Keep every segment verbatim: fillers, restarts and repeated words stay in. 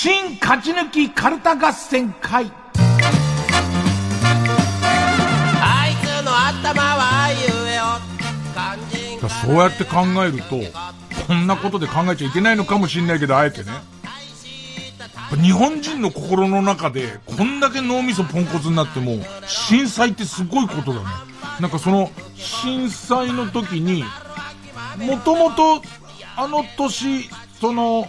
新勝ち抜きカルタ合戦会。 あいつの頭は言えよ。 だそうやって考えると、こんなことで考えちゃいけないのかもしれないけど、あえてね。日本人の心の中で、こんだけ脳みそポンコツになっても、震災ってすごいことだね。なんかその、震災の時に、もともと、あの年、その、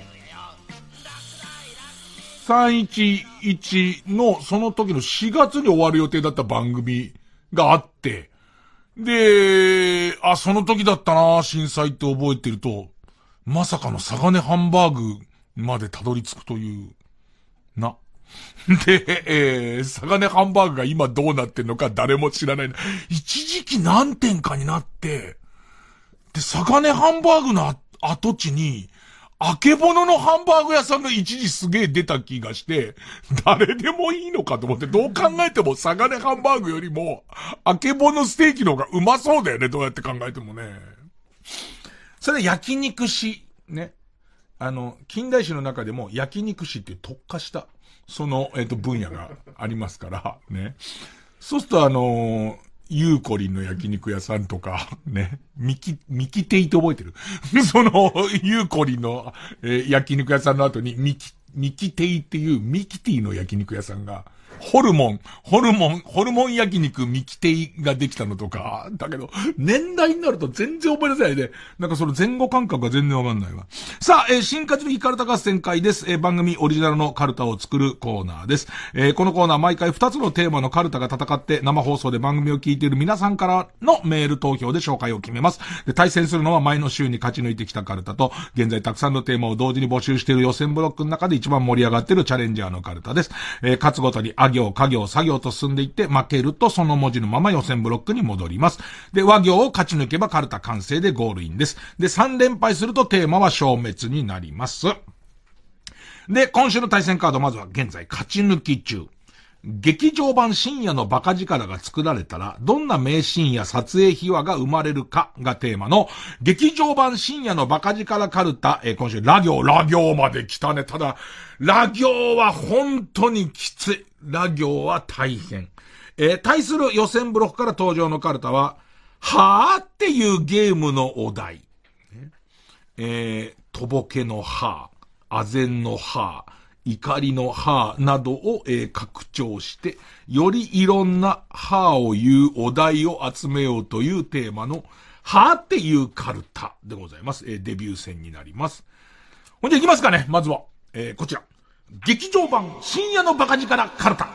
さんいちいちの、その時のしがつに終わる予定だった番組があって、で、あ、その時だったな、震災って覚えてると、まさかのサガネハンバーグまでたどり着くという、な。で、えー、サガネハンバーグが今どうなってんのか誰も知らない。一時期何点かになって、で、サガネハンバーグの跡地に、あけぼののハンバーグ屋さんが一時すげえ出た気がして、誰でもいいのかと思って、どう考えてもサガネハンバーグよりも、あけぼのステーキの方がうまそうだよね、どうやって考えてもね。それ焼肉史、ね。あの、近代史の中でも焼肉史っていう特化した、その、えっと、分野がありますから、ね。そうするとあのー、ユーコリンの焼肉屋さんとか、ね。ミキ、ミキテイって覚えてるその、ユーコリンの、えー、焼肉屋さんの後にミキ、ミキテイっていうミキティの焼肉屋さんが、ホルモン、ホルモン、ホルモン焼肉ミキテイができたのとか、だけど、年代になると全然覚え出せないで、なんかその前後感覚が全然わかんないわ。さあ、えー、新勝ち抜きカルタ合戦会です。えー、番組オリジナルのカルタを作るコーナーです。えー、このコーナー毎回ふたつのテーマのカルタが戦って生放送で番組を聞いている皆さんからのメール投票で紹介を決めます。で、対戦するのは前の週に勝ち抜いてきたカルタと、現在たくさんのテーマを同時に募集している予選ブロックの中で一番盛り上がっているチャレンジャーのカルタです。えー、勝つごとにあ行、家行、作業と進んでいって、負けるとその文字のまま予選ブロックに戻ります。で、和行を勝ち抜けばカルタ完成でゴールインです。で、さん連敗するとテーマは消滅になります。で、今週の対戦カード、まずは現在勝ち抜き中。劇場版深夜のバカ力が作られたら、どんな名シーンや撮影秘話が生まれるかがテーマの、劇場版深夜のバカ力カルタ、えー、今週、ラ行、ラ行まで来たね。ただ、ラ行は本当にきつい。ラ行は大変。えー、対する予選ブロックから登場のカルタは、はぁっていうゲームのお題。えー、とぼけのはぁ、あぜんのはぁ、怒りのはぁなどを、えー、拡張して、よりいろんなはぁを言うお題を集めようというテーマの、はぁっていうカルタでございます。えー、デビュー戦になります。ほんじゃ行きますかね。まずは、えー、こちら。劇場版深夜のバカ力カルタ。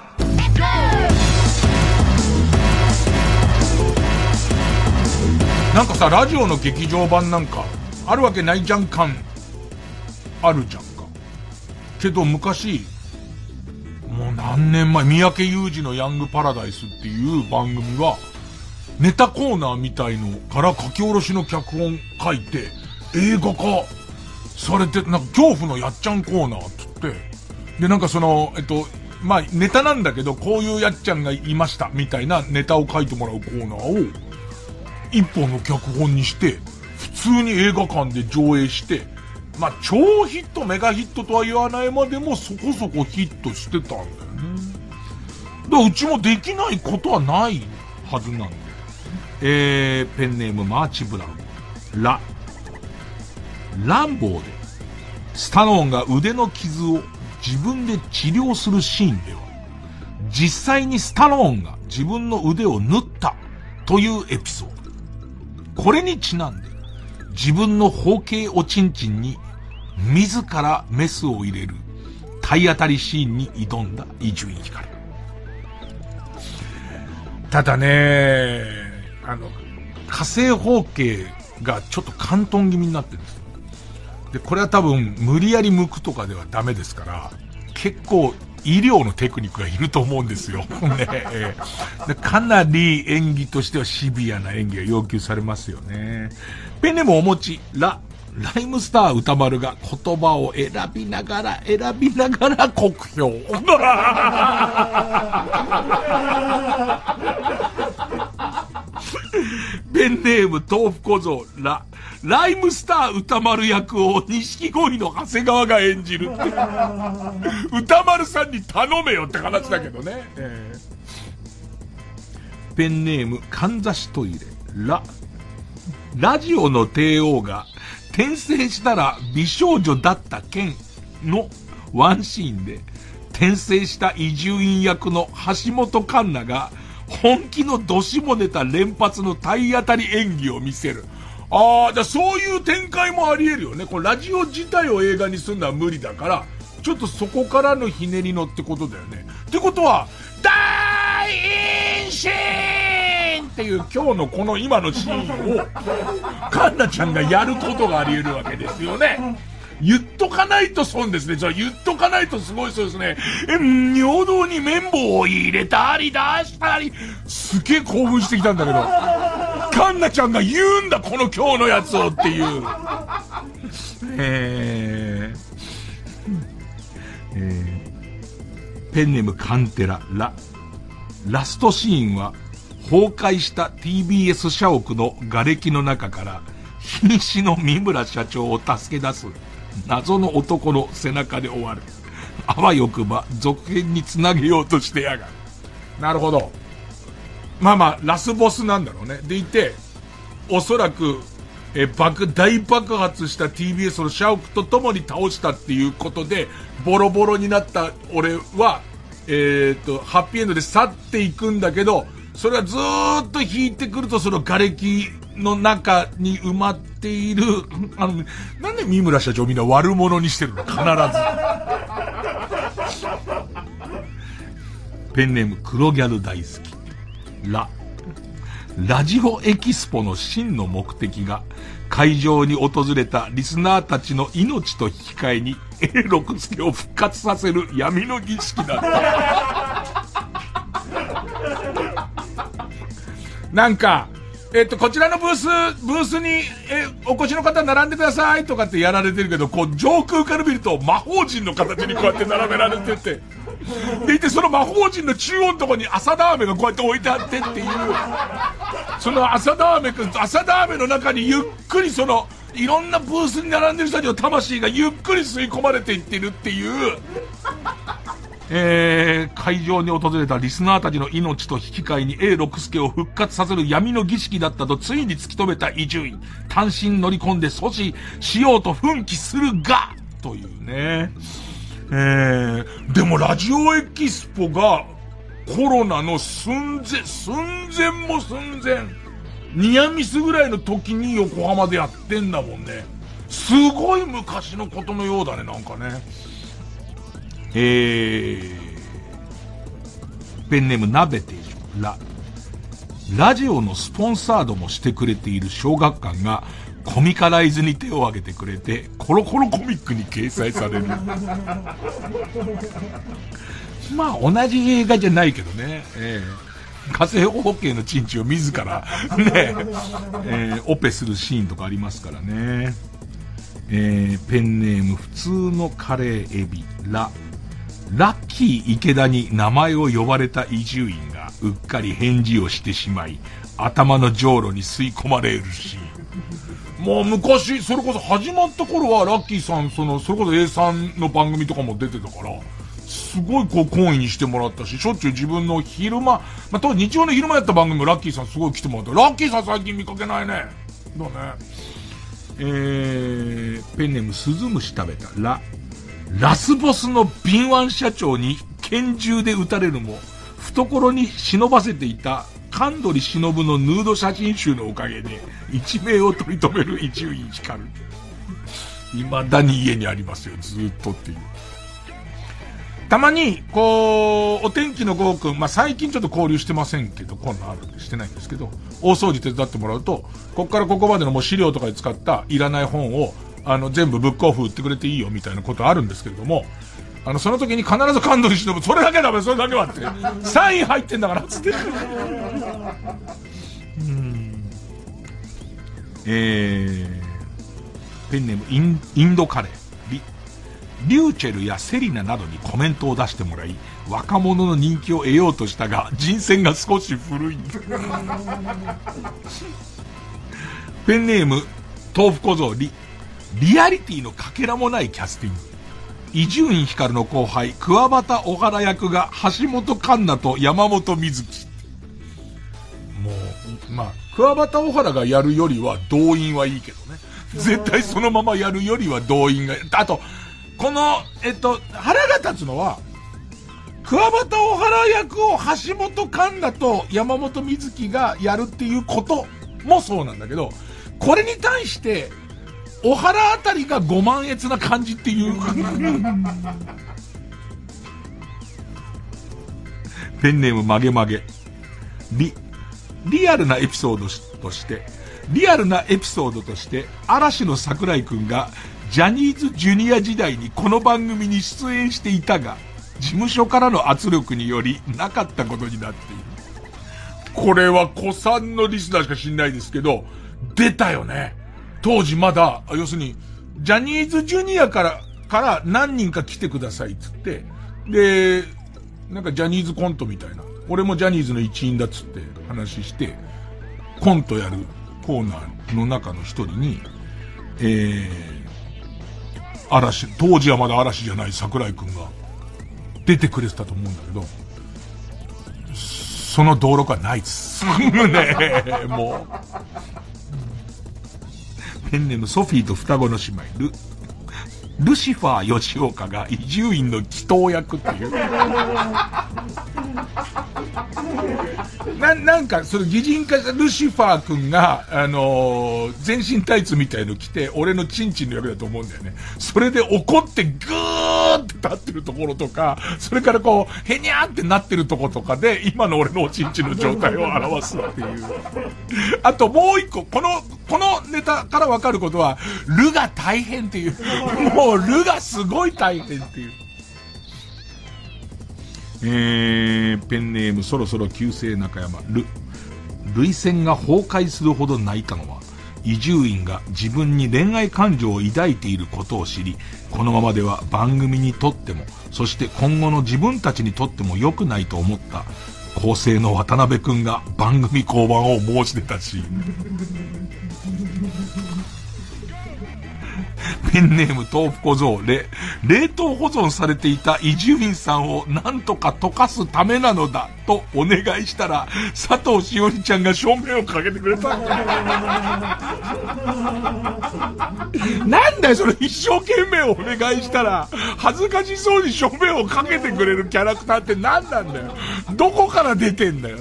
なんかさ、ラジオの劇場版なんか、あるわけないじゃん感、あるじゃんか。けど昔、もう何年前、三宅裕司のヤングパラダイスっていう番組が、ネタコーナーみたいのから書き下ろしの脚本書いて、映画化されて、なんか恐怖のやっちゃんコーナーって言って、で、なんかその、えっと、まあ、ネタなんだけど、こういうやっちゃんがいました、みたいなネタを書いてもらうコーナーを、一本の脚本にして、普通に映画館で上映して、まあ、超ヒット、メガヒットとは言わないまでもそこそこヒットしてたんだよね。だからうちもできないことはないはずなんで。えー、ペンネームマーチブラウン。ラ。ランボーで、スタローンが腕の傷を自分で治療するシーンでは、実際にスタローンが自分の腕を縫ったというエピソード。これにちなんで、自分の包茎おちんちんに自らメスを入れる体当たりシーンに挑んだ伊集院光。ただね、あの、火星包茎がちょっと関東気味になってるんですよ。で、これは多分無理やり剥くとかではダメですから、結構医療のテクニックがいると思うんですよ。ね、でかなり演技としてはシビアな演技が要求されますよね。ペンネームお持ち、ラ、ライムスター歌丸が言葉を選びながら、選びながら酷評。ペンネーム豆腐小僧、ラ、 ライムスター歌丸役を錦鯉の長谷川が演じるって。歌丸さんに頼めよって話だけどね。えー、ペンネーム、かんざしトイレ。ラ、ラジオの帝王が転生したら美少女だった件のワンシーンで、転生した伊集院役の橋本環奈が本気のどしもネタ連発の体当たり演技を見せる。ああ、じゃあそういう展開もあり得るよね。これラジオ自体を映画にするのは無理だから、ちょっとそこからのひねりのってことだよね。ってことは、大陰神っていう今日のこの今のシーンを、カンナちゃんがやることがあり得るわけですよね。言っとかないと損ですね。じゃあ言っとかないとすごいそうですね。え、尿道に綿棒を入れたり出したり、すげえ興奮してきたんだけど、カンナちゃんが言うんだこの今日のやつをっていう。えー、えー、ペンネームカンテラ。ラ、ラストシーンは崩壊した ティービーエス 社屋の瓦礫の中から瀕死の三村社長を助け出す謎の男の背中で終わる。あわよくば続編につなげようとしてやがる。なるほど。まあまあラスボスなんだろうね。でいて、おそらくえ爆大爆発した ティービーエス の社屋と共に倒したっていうことで、ボロボロになった俺はえっとハッピーエンドで去っていくんだけど、それはずーっと引いてくるとその瓦礫の中に埋まっている、あの、なんで三村社長みんな悪者にしてるの必ず。ペンネーム黒ギャル大好き。ラ、ラジオエキスポの真の目的が会場に訪れたリスナーたちの命と引き換えに永六輔を復活させる闇の儀式だった。なんか、えっと、こちらのブース、ブースに、え、お越しの方並んでくださいとかってやられてるけど、こう、上空から見ると魔法陣の形にこうやって並べられてて、でいて、その魔法陣の中央のところに浅田飴がこうやって置いてあってっていう、その浅田飴くんと浅田飴の中にゆっくりその、いろんなブースに並んでる人たちの魂がゆっくり吸い込まれていってるっていう、えー、会場に訪れたリスナーたちの命と引き換えに 永六輔を復活させる闇の儀式だったとついに突き止めた伊集院。単身乗り込んで阻止しようと奮起するが、というね。えー、でもラジオエキスポがコロナの寸前、寸前も寸前、ニアミスぐらいの時に横浜でやってんだもんね。すごい昔のことのようだね、なんかね。えー、ペンネーム鍋定食。ラ、ラジオのスポンサードもしてくれている小学館がコミカライズに手を挙げてくれてコロコロコミックに掲載される。まあ同じ映画じゃないけどね、えー、火星オーケーのチンチを自らね、えー、オペするシーンとかありますからね。えー、ペンネーム普通のカレーエビ。ラ、ラッキー池田に名前を呼ばれた伊集院がうっかり返事をしてしまい頭のじょうろに吸い込まれるし、もう昔それこそ始まった頃はラッキーさん、そのそれこそ A さんの番組とかも出てたからすごいこう懇意にしてもらったし、しょっちゅう自分の昼間、まあ、当時日曜の昼間やった番組もラッキーさんすごい来てもらって、ラッキーさん最近見かけないね。だね。えー、ペンネームスズムシ食べた。ラ、ラスボスの敏腕社長に拳銃で撃たれるも懐に忍ばせていた神取忍のヌード写真集のおかげで一命を取り留める伊集院光。未だに家にありますよ、ずーっとっていう。たまにこうお天気のゴーくん、まあ、最近ちょっと交流してませんけど、こんなんあるんでしてないんですけど、大掃除手伝ってもらうと、こっからここまでのもう資料とかで使ったいらない本をあの全部ブックオフ売ってくれていいよみたいなことあるんですけれども、あのその時に必ず神取忍、それだけダメ、それだけはってサイン入ってんだからっつって。うーん、えー、ペンネームインインドカレー。リリューチェルやセリナなどにコメントを出してもらい若者の人気を得ようとしたが人選が少し古い。ペンネーム豆腐小僧リ、リアリティのかけらもないキャスティング。伊集院光の後輩、桑畑小原役が橋本環奈と山本美月。もう、まあ、桑畑小原がやるよりは動員はいいけどね。絶対そのままやるよりは動員が、あと、この、えっと、腹が立つのは、桑畑小原役を橋本環奈と山本美月がやるっていうこともそうなんだけど、これに対して、小原あたりがご満悦な感じっていう。ペンネーム曲げ曲げ。リ、リアルなエピソードとして、リアルなエピソードとして、嵐の桜井くんが、ジャニーズジュニア時代にこの番組に出演していたが、事務所からの圧力によりなかったことになっている。これは古参のリスナーしか知んないですけど、出たよね。当時まだ、要するに、ジャニーズジュニアから、から何人か来てくださいっつって、で、なんかジャニーズコントみたいな。俺もジャニーズの一員だっつって話して、コントやるコーナーの中の一人に、えー、嵐、当時はまだ嵐じゃない桜井くんが出てくれてたと思うんだけど、その登録はないっす。ねもう。ペンネームソフィーと双子の姉妹、ル、ルシファー吉岡が伊集院の祈祷役っていう。な、なんか、その擬人化したルシファーくんが、あのー、全身タイツみたいの着て、俺のチンチンの役だと思うんだよね。それで怒ってグーって立ってるところとか、それからこう、へにゃーってなってるところとかで、今の俺のおチンチンの状態を表すっていう。あともう一個、この、このネタからわかることは、ルが大変っていう。もうルがすごい大変っていう。えー、ペンネームそろそろ旧姓中山、ル。涙腺が崩壊するほど泣いたのは、伊集院が自分に恋愛感情を抱いていることを知り、このままでは番組にとっても、そして今後の自分たちにとっても良くないと思った、構成の渡辺くんが番組降板を申し出たシーン。ペンネーム豆腐小僧、れ、冷凍保存されていた伊集院さんをなんとか溶かすためなのだとお願いしたら、佐藤しおりちゃんが正面をかけてくれた。なんだよそれ、一生懸命お願いしたら恥ずかしそうに正面をかけてくれるキャラクターって何なんだよ。どこから出てんだよ。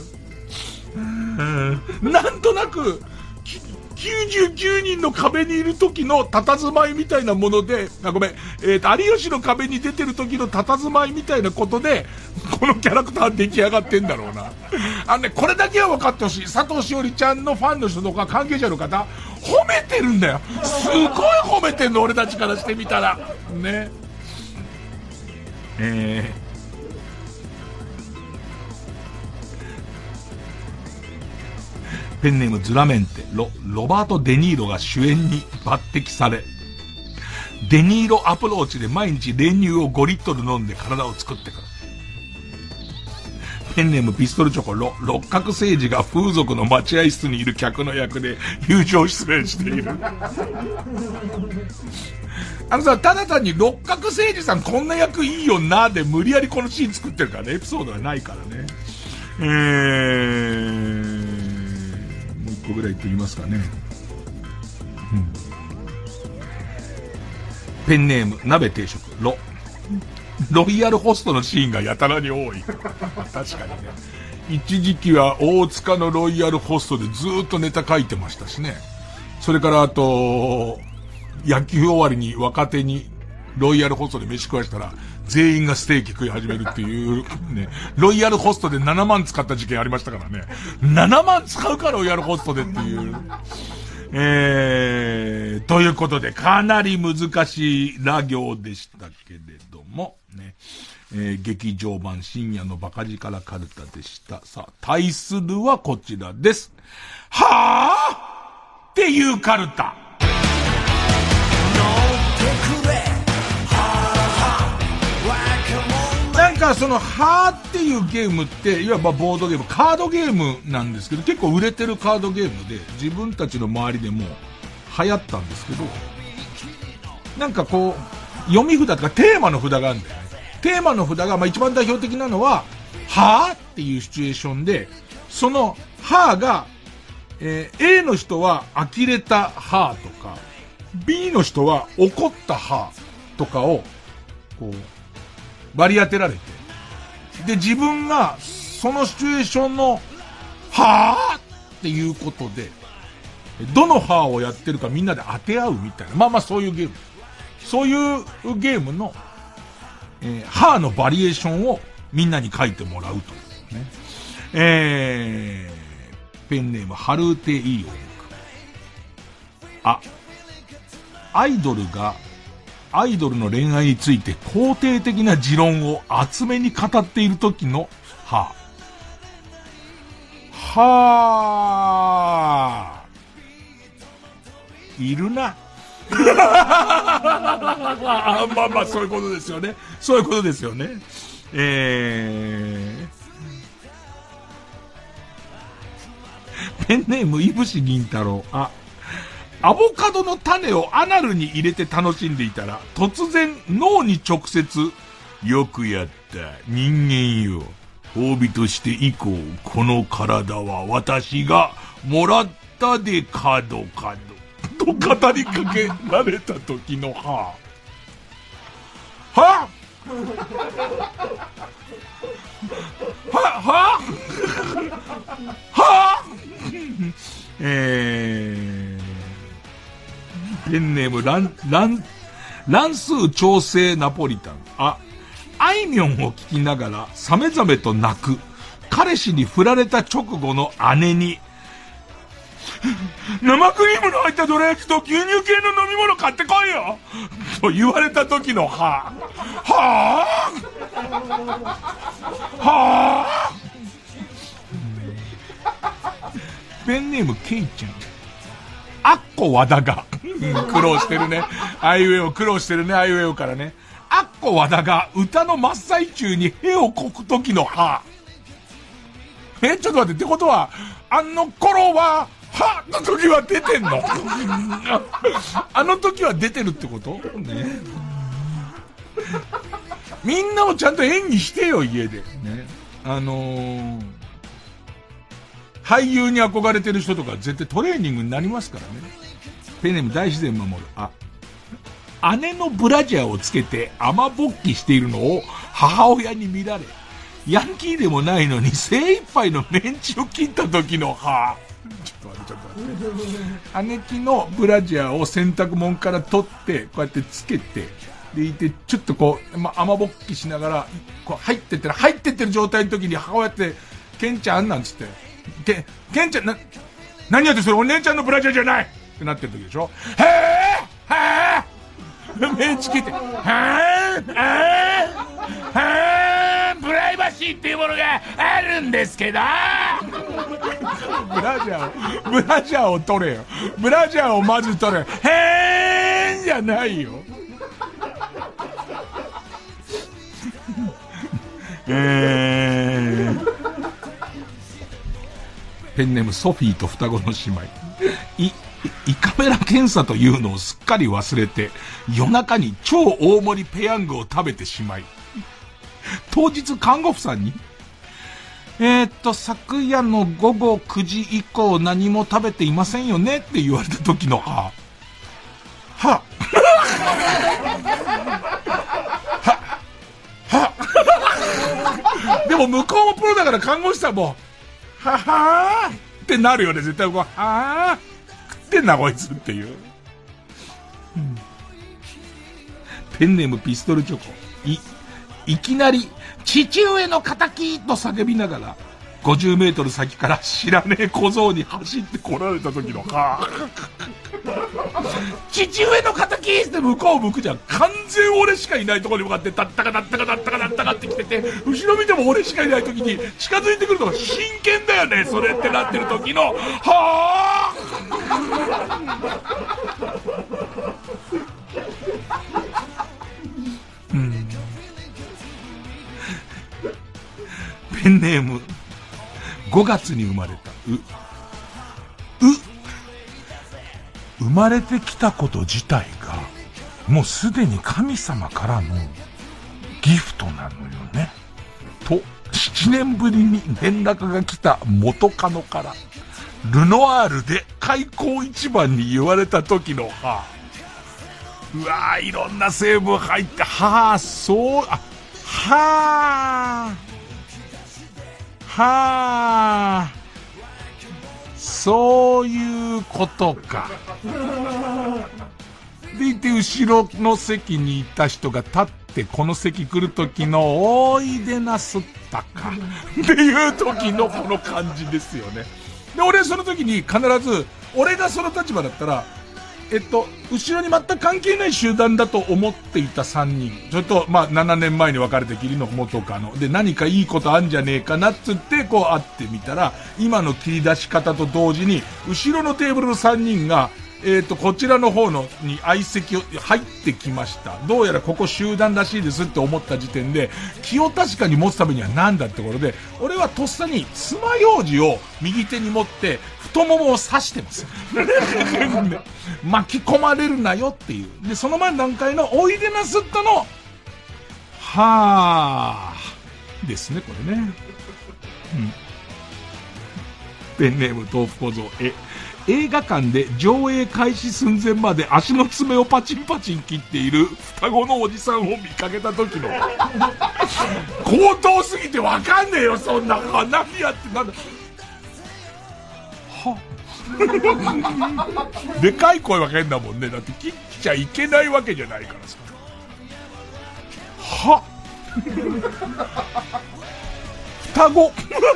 なんとなくきゅうじゅうきゅうにんの壁にいる時の佇まいみたいなもので、あ、ごめん、えーと、有吉の壁に出てる時の佇まいみたいなことで、このキャラクター出来上がってんだろうな。あのね、これだけは分かってほしい。佐藤しおりちゃんのファンの人とか関係者の方、褒めてるんだよ。すごい褒めてんの、俺たちからしてみたら。ね。えー。ペンネームズラメンテ、ロ、ロバート・デニーロが主演に抜擢され、デニーロアプローチで毎日練乳をごリットル飲んで体を作ってくる。ペンネームピストルチョコ、ロ、六角誠治が風俗の待合室にいる客の役で友情出演している。あのさ、ただ単に六角誠治さんこんな役いいよなで無理やりこのシーン作ってるからね、エピソードはないからね。えー、もう一個ぐらい言ってみますかね。うん。ペンネーム、鍋定食、ロ。ロイヤルホストのシーンがやたらに多い。確かにね。一時期は大塚のロイヤルホストでずーっとネタ書いてましたしね。それからあと、野球終わりに若手にロイヤルホストで飯食わしたら全員がステーキ食い始めるっていうね。ロイヤルホストでななまん使った事件ありましたからね。ななまん使うかロイヤルホストでっていう。えー、ということでかなり難しいラ行でしたけれどもね、えー、劇場版深夜のバカ力カルタでした。さあ、対するはこちらです。はぁっていうカルタ。なんかそのはーっていうゲームっていわばボードゲーム、カードゲームなんですけど、結構売れてるカードゲームで自分たちの周りでも流行ったんですけど、なんかこう、読み札とかテーマの札があるんだよね。テーマの札が、まあ一番代表的なのは、はぁっていうシチュエーションで、その、はぁが、えー、A の人は呆れたはぁとか、B の人は怒ったはぁとかを、こう、割り当てられて、で、自分が、そのシチュエーションの、はぁっていうことで、どのはぁをやってるかみんなで当て合うみたいな。まあまあそういうゲーム。そういうゲームの、えー、はぁのバリエーションをみんなに書いてもらうというね。えー、ペンネーム、ハルーテイーオンク。あ、アイドルが、アイドルの恋愛について肯定的な持論を厚めに語っている時のはぁ。はぁ。いるな。まあまあそういうことですよね。そういうことですよね。えー、ペンネームいぶし銀太郎。あ、アボカドの種をアナルに入れて楽しんでいたら、突然脳に直接、よくやった、人間よ。褒美として以降、この体は私がもらったでかどかど。と語りかけられた時のはぁ。はぁはははえー、ペンネーム乱、乱、乱数調整ナポリタン。あ、あいみょんを聞きながら、さめざめと泣く、彼氏に振られた直後の姉に、生クリームの入ったどら焼きと牛乳系の飲み物買ってこいよと言われた時のはぁ。はぁはぁペンネームケイちゃん。あっこ和田が、うん、苦労してるね。あいうえお苦労してるね、あいうえおからね。あっこ和田が歌の真っ最中に屁をこく時のはぁ。え、ちょっと待って、ってことは、あの頃は、はの時は出てんのあの時は出てるってことね。みんなもちゃんと演技してよ、家で。ね。あのー、俳優に憧れてる人とか絶対トレーニングになりますからね。ペンネーム大自然守る。あ、姉のブラジャーをつけて雨ぼっきしているのを母親に見られ、ヤンキーでもないのに精一杯のメンチを切った時のはぁ。ちょっと待って、ちょっと待って。姉貴のブラジャーを洗濯物から取って、こうやってつけて、でいて、ちょっとこう、ま、雨ぼっきしながら、こう入ってってる、入ってってる状態の時に母親って、ケンちゃんなんつって、ケ、ケンちゃん、な、何やってそれお姉ちゃんのブラジャーじゃないってなってる時でしょ。へぇーへぇーメンチ切って、へぇーへぇーへープライバシーっていうものがあるんですけどブラジャーを、ブラジャーを取れよ。ブラジャーをまず取れ。へーんじゃないよ。えー、ペンネームソフィーと双子の姉妹。い、胃カメラ検査というのをすっかり忘れて、夜中に超大盛りペヤングを食べてしまい、当日看護婦さんに、えーっと、昨夜の午後くじ以降何も食べていませんよねって言われた時のはぁ。はははでも向こうもプロだから看護師さんも、ははーってなるよね、絶対こう、はー食ってんなこいつっていう。うん、ペンネームピストルチョコ。い、いきなり、父上の仇と叫びながら、ごじゅうメートル先から知らねえ小僧に走って来られた時の、は父上の仇って向こう向くじゃん。完全俺しかいないところに向かって、だったかだったかだったかだったかって来てて、後ろ見ても俺しかいない時に近づいてくるのが真剣だよね、それってなってる時の、はぁうんペンネームごがつに生まれたうう生まれてきたこと自体が、もうすでに神様からのギフトなのよね。と、ななねんぶりに連絡が来た元カノから、ルノワールで開口一番に言われた時の、はぁ、うわぁ、いろんな成分入って、はぁ、そう、あ、はぁ、はぁ、そういうことか。でいて、後ろの席にいた人が立ってこの席来る時のおいでなすったかっていう時のこの感じですよね。で、俺その時に必ず、俺がその立場だったら、えっと、後ろに全く関係ない集団だと思っていたさんにん。ちょっと、まあ、ななねんまえに別れてきりの元カノ。で、何かいいことあんじゃねえかなっつって、こう会ってみたら、今の切り出し方と同時に、後ろのテーブルのさんにんが、えっと、こちらの方の、に相席を、入ってきました。どうやらここ集団らしいですって思った時点で、気を確かに持つためには何だってところで、俺はとっさに爪楊枝を右手に持って、太ももを刺してます。巻き込まれるなよっていう。で、その前の段階のおいでなすったの、はぁ、ですね、これね。うん。ペンネーム豆腐小僧、え、映画館で上映開始寸前まで足の爪をパチンパチン切っている双子のおじさんを見かけた時の高等すぎてわかんねえよ、そんな。何やってなんだ。はでかい声は変だもんね。だって切っちゃいけないわけじゃないからさ。は双子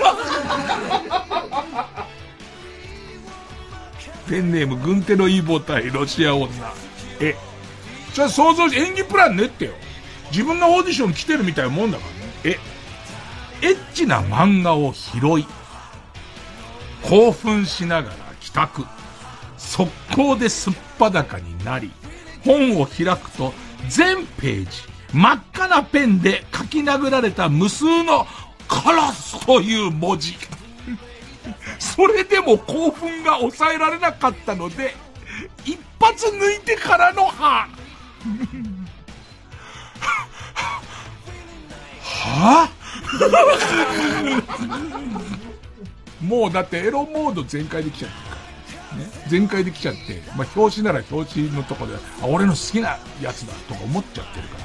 ペンネーム軍手のいい母体ロシア女。え、それ想像し、演技プラン練ってよ。自分がオーディション来てるみたいなもんだからね。え、エッチな漫画を拾い、興奮しながら帰宅、速攻ですっぱだかになり、本を開くと全ページ真っ赤なペンで書き殴られた無数のカラスという文字。それでも興奮が抑えられなかったので、一発抜いてからの歯。はぁもうだってエロモード全開できちゃってるから、ね、全開できちゃって、まあ、表紙なら表紙のとこで、あ、俺の好きなやつだとか思っちゃってるから。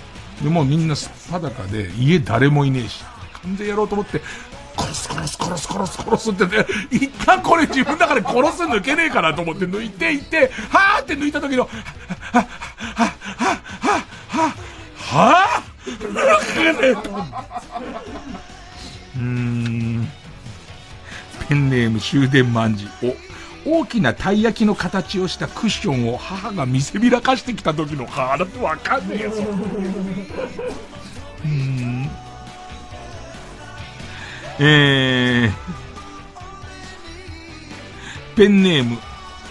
でもうみんなすっぱだかで、家誰もいねえし、完全やろうと思って、殺す殺す殺す殺す殺すってね、一旦これ自分の中で殺す抜けねえかなと思って抜いていって、はーって抜いた時の、はははははははうーん。ペンネーム終電万事。お、大きなたい焼きの形をしたクッションを母が見せびらかしてきた時の歯だってわかんねえよ。うーん。えー、ペンネーム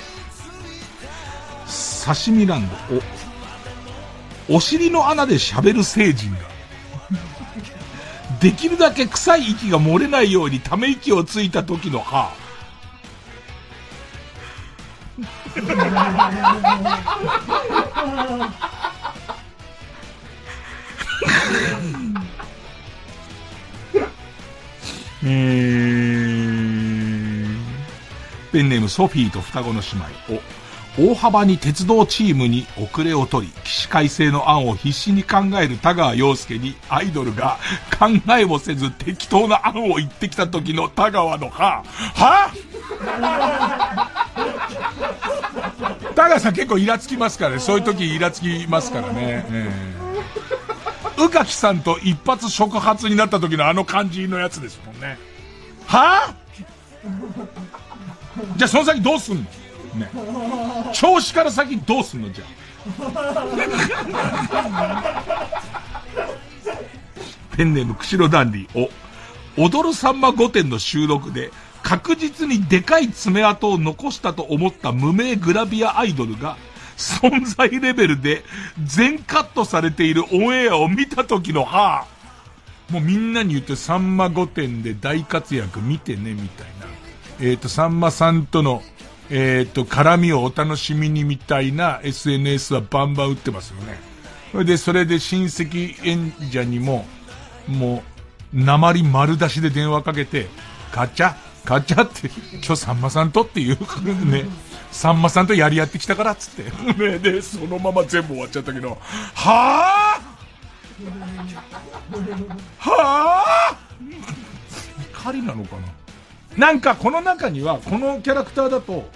刺身ランド。お、お尻の穴で喋る星人ができるだけ臭い息が漏れないようにため息をついた時の歯。えー、ペンネームソフィーと双子の姉妹。お、大幅に鉄道チームに遅れを取り、起死回生の案を必死に考える田川陽介にアイドルが考えもせず適当な案を言ってきた時の田川の歯。は田川さん結構イラつきますからね。そういう時イラつきますからね。えー、宇垣さんと一発触発になった時のあの感じのやつですもんね。はじゃあその先どうすんのね。調子から先どうすんのじゃあ。ペンネーム釧路ダンディ。お、踊るさんま御殿の収録で確実にでかい爪痕を残したと思った無名グラビアアイドルが存在レベルで全カットされているオンエアを見た時の歯。もうみんなに言ってさんま御殿で大活躍見てねみたいな。えっとさんまさんとのえっと、絡みをお楽しみにみたいな エスエヌエス はバンバン打ってますよね。それで、それで親戚演者にも、もう、鉛丸出しで電話かけて、ガチャガチャって、今日さんまさんとっていう、ね、さんまさんとやり合ってきたからっつって。ね、で、そのまま全部終わっちゃったけど、はぁはぁ怒りなのかな。なんかこの中には、このキャラクターだと、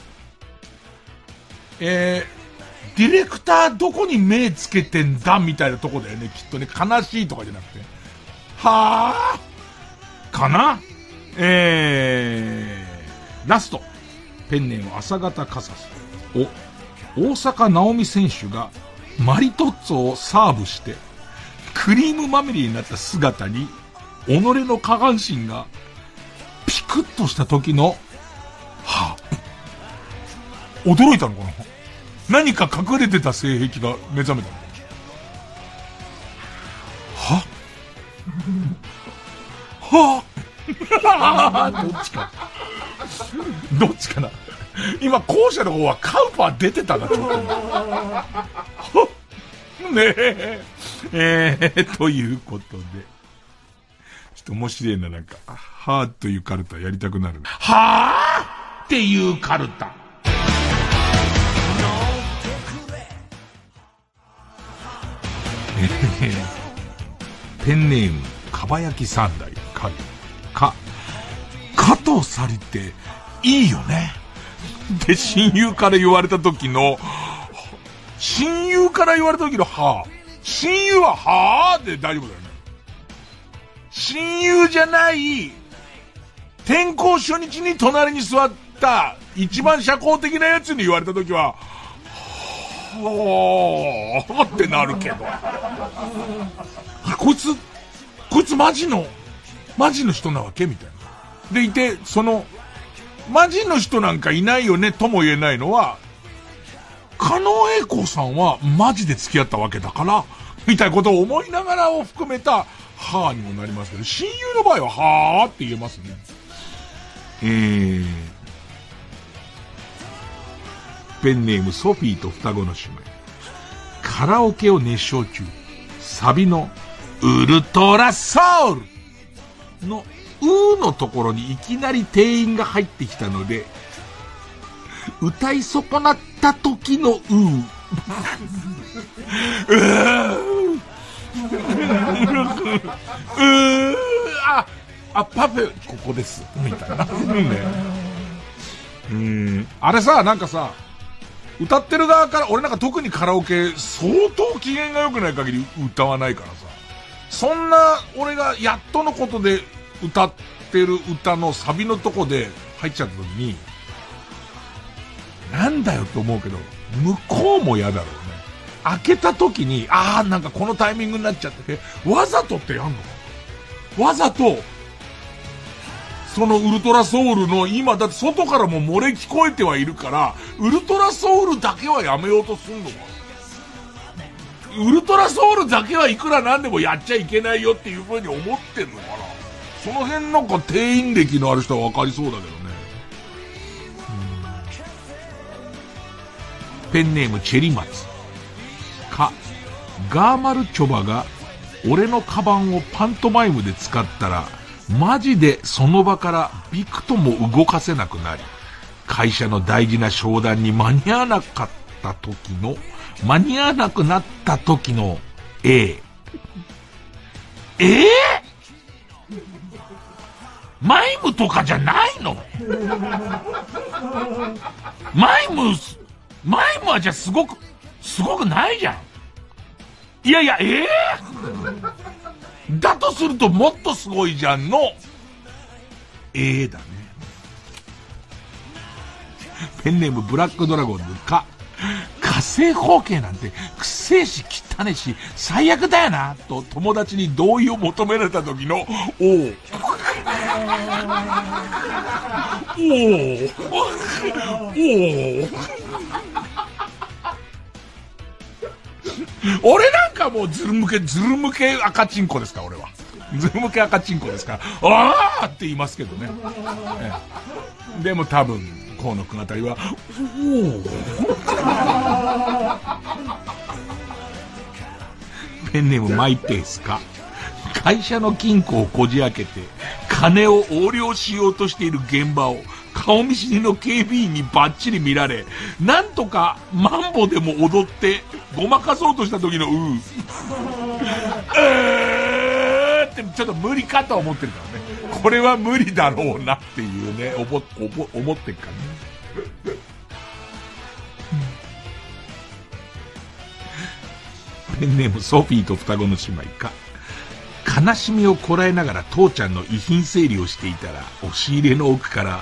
えー、ディレクターどこに目つけてんだみたいなとこだよね、きっとね。悲しいとかじゃなくて。はぁかな。えー、ラスト。ペンネーム朝方カサス。お、大坂なおみ選手がマリトッツォをサーブして、クリームまみれになった姿に、己の下半身がピクッとした時の、はぁ、驚いたのかな。何か隠れてた性癖が目覚めたの。ははぁどっちか。どっちかな。今、後者の方はカウパー出てたな、ちょっと。ねえ。えー、ということで。ちょっと面白いな、なんか。はぁというカルタやりたくなる。はぁっていうカルタ。ペンネーム、かば焼き三代、か、か、加藤サリっていいよね。で、親友から言われた時の、親友から言われた時のはぁ。親友ははぁで大丈夫だよね。親友じゃない、転校初日に隣に座った一番社交的なやつに言われた時は、はぁってなるけど。こいつ、こいつマジの、マジの人なわけみたいな。でいて、その、マジの人なんかいないよねとも言えないのは、加納栄光さんはマジで付き合ったわけだから、みたいなことを思いながらを含めた、はぁにもなりますけど、親友の場合ははぁって言えますね。えー、ペンネームソフィーと双子の姉妹。カラオケを熱唱中。サビのウルトラソウルのうーのところにいきなり店員が入ってきたので、歌い損なった時のうー。うーうーあ、あ、パフェ、ここです。みたいな。ね、うーん。あれさ、なんかさ、歌ってる側から、俺なんか特にカラオケ、相当機嫌が良くない限り歌わないからさ。そんな、俺がやっとのことで歌ってる歌のサビのとこで入っちゃった時に、なんだよと思うけど、向こうも嫌だろうね。開けた時に、あーなんかこのタイミングになっちゃって、わざとってやんのかわざと、そのウルトラソウルの今だって外からも漏れ聞こえてはいるから、ウルトラソウルだけはやめようとすんのか。ウルトラソウルだけはいくらなんでもやっちゃいけないよっていう風に思ってんのかな。その辺なんか店員歴のある人は分かりそうだけどね。ペンネームチェリマツ。か、ガーマルチョバが俺のカバンをパントマイムで使ったら、マジでその場からびくとも動かせなくなり、会社の大事な商談に間に合わなかった時の、間に合わなくなった時の A。えー、マイムとかじゃないの？マイム、マイムはじゃあすごく、すごくないじゃん。いやいや、えー、だとするともっとすごいじゃんの、えーだね。ペンネームブラックドラゴンズか、火星方形なんてくせえし汚ねえし最悪だよなと友達に同意を求められた時の、おー。おー。おー。俺なんかもうズル向け、ズル向け赤チンコですか、俺は。ズル向け赤チンコですから、あーって言いますけどね。ええ、でも多分、 河野くんあたりは、おーペンネームマイペースか。会社の金庫をこじ開けて、金を横領しようとしている現場を、顔見知りの警備員にバッチリ見られ、なんとかマンボでも踊ってごまかそうとした時のうーえーってちょっと無理かと思ってるからね。これは無理だろうなっていうね、おぼおぼ思ってるからね。ペンネームソフィーと双子の姉妹か。悲しみをこらえながら父ちゃんの遺品整理をしていたら、押し入れの奥から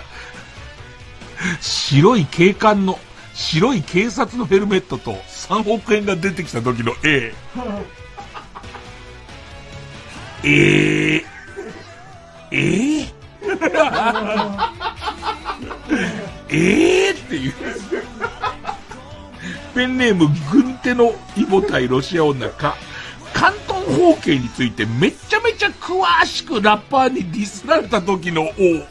白い警官の白い警察のヘルメットとさんおくえんが出てきた時の A えー、えー、えーっていうペンネーム軍手のイボ対ロシア女か。関東方形についてめちゃめちゃ詳しくラッパーにディスられた時の O。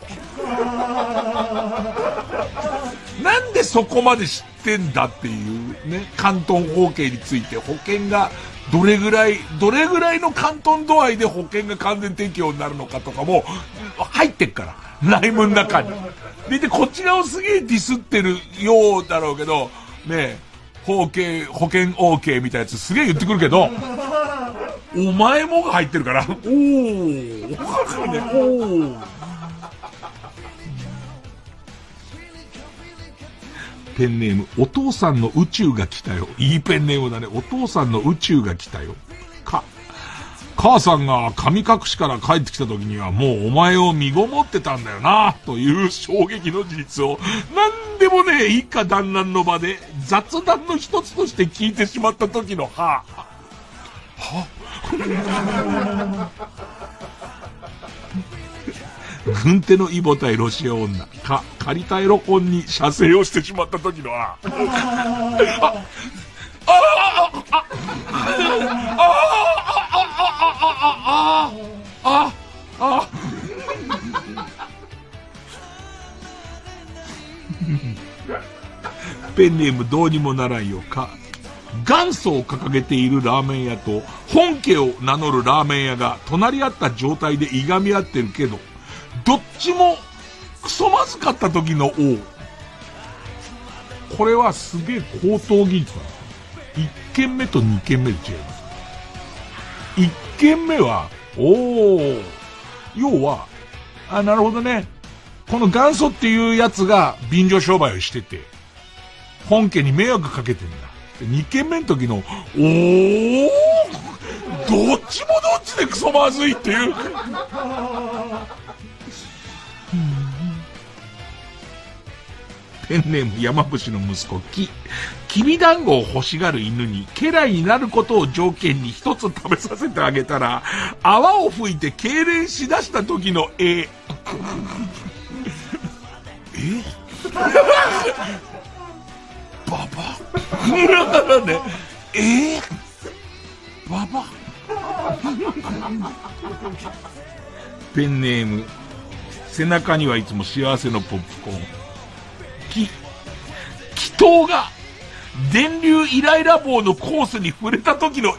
なんでそこまで知ってんだっていうね。関東方形について保険がどれぐらいどれぐらいの関東度合いで保険が完全適用になるのかとかも入ってっからライムの中にで、でこっち側をすげえディスってるようだろうけどね。保険保険 OK みたいなやつすげえ言ってくるけどお前もが入ってるからおー、ね、おーペンネームお父さんの宇宙が来たよ。いいペンネームだね。お父さんの宇宙が来たよか。母さんが神隠しから帰ってきた時にはもうお前を身ごもってたんだよなという衝撃の事実をなんでもね一家団らんの場で雑談の一つとして聞いてしまった時のはは軍手のイボ対ロシア女か。借りたエロ本に射精をしてしまった時のはあああああああペンネームどうにもならんよか。元祖を掲げているラーメン屋と本家を名乗るラーメン屋が隣り合った状態でいがみ合ってるけどどっちもクソまずかった時の O。 これはすげえ高等技術なんです。いっけんめとにけんめで違います。いっけんめはおー要はあなるほどねこの元祖っていうやつが便乗商売をしてて本家に迷惑かけてんだ。でにけんめの時のおーどっちもどっちでクソまずいっていうペンネーム山伏の息子ききびだんごを欲しがる犬に家来になることを条件に一つ食べさせてあげたら泡を吹いて痙攣しだした時の絵えババねえババペンネーム背中にはいつも幸せのポップコーンき祈祷が電流イライラ棒のコースに触れた時のいい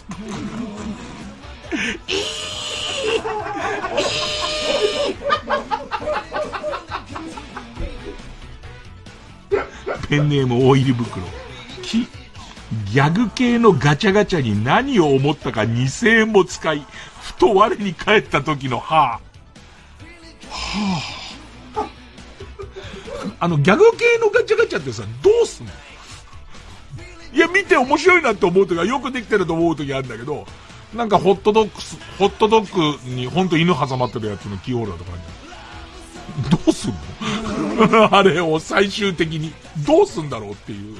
いいペンネーム大入り袋きギャグ系のガチャガチャに何を思ったかにせんえんも使いふと我に返った時のはぁはぁあのギャグ系のガチャガチャってさどうすんの。いや見て面白いなって思うときはよくできてると思うときあるんだけどなんかホットドッグホットドッグにほんと犬挟まってるやつのキーホルダーとかにどうすんのあれを最終的にどうすんだろうっていう、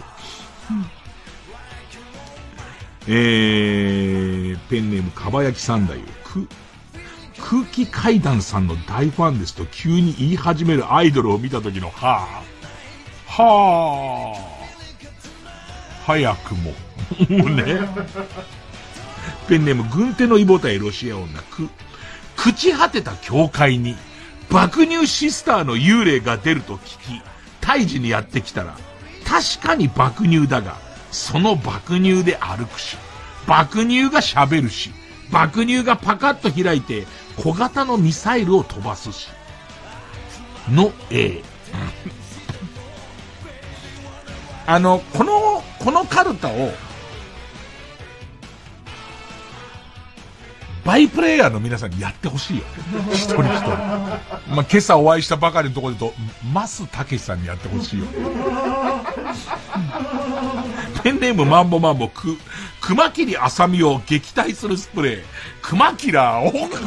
えー、ペンネームかばやき三太夫空気階段さんの大ファンですと急に言い始めるアイドルを見た時のはぁはぁ早くももうねペンネーム軍手のイボ対ロシア女く朽ち果てた教会に爆乳シスターの幽霊が出ると聞き胎児にやってきたら、確かに爆乳だが、その爆乳で歩くし、爆乳が喋るし、爆乳がパカッと開いて、小型のミサイルを飛ばすし。の A。あの、この、このカルタを、バイプレイヤーの皆さんにやってほしいよ。一人一人。まあ、今朝お会いしたばかりのところでと、マスタケシさんにやってほしいよ。ペンネームマンボマンボ、く、熊切あさみを撃退するスプレー。熊キラーを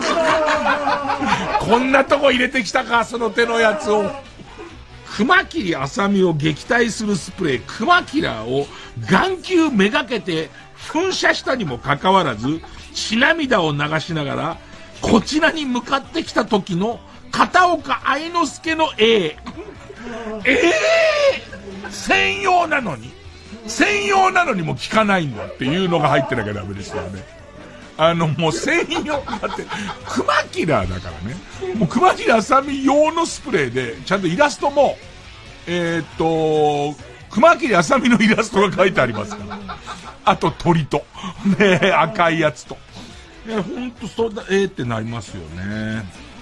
こんなとこ入れてきたか、その手のやつを。熊切あさみを撃退するスプレー、熊キラーを眼球めがけて噴射したにもかかわらず、血涙を流しながら、こちらに向かってきた時の片岡愛之助の A。ええー、専用なのに専用なのにも効かないんだっていうのが入ってなきゃダメですよね。あの、もう専用、だって、熊キラーだからね。もう熊切あさみ用のスプレーで、ちゃんとイラストも、えー、っと、熊切あさみのイラストが書いてありますから。あと鳥と、ね、赤いやつと。いや、ほんとそうだ、えーってなりますよね。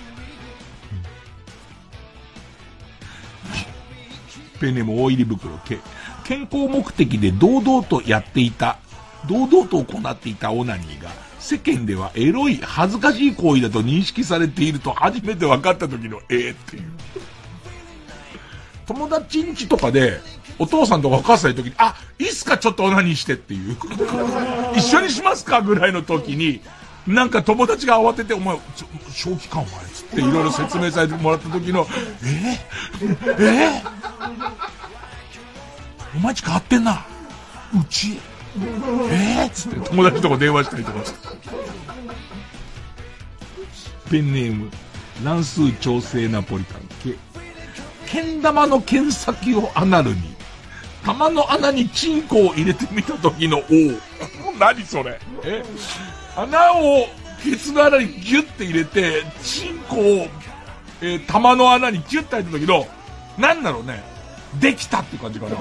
ペンネーム大入り袋、け健康目的で堂々とやっていた、堂々と行っていたオナニーが、世間ではエロい、恥ずかしい行為だと認識されていると初めて分かった時のえーっていう。友達ん家とかで、お父さんとかお母さんいる時に、あ、いいっすかちょっとオナニーしてっていう。一緒にしますかぐらいの時に、なんか友達が慌てて、お前、ちょ正気かお前つっていろいろ説明されてもらった時の、えー、えー、お前ち変わってんな。うち。えー、つって友達とか電話したりとかして。ペンネーム乱数調整ナポリタン。けけん玉の剣先をアナルに、玉の穴にチンコを入れてみた時のおお何それ。え穴をケツの穴にギュッて入れてチンコを、えー、玉の穴にギュッて入った時のなんだろうね、できたって感じかな。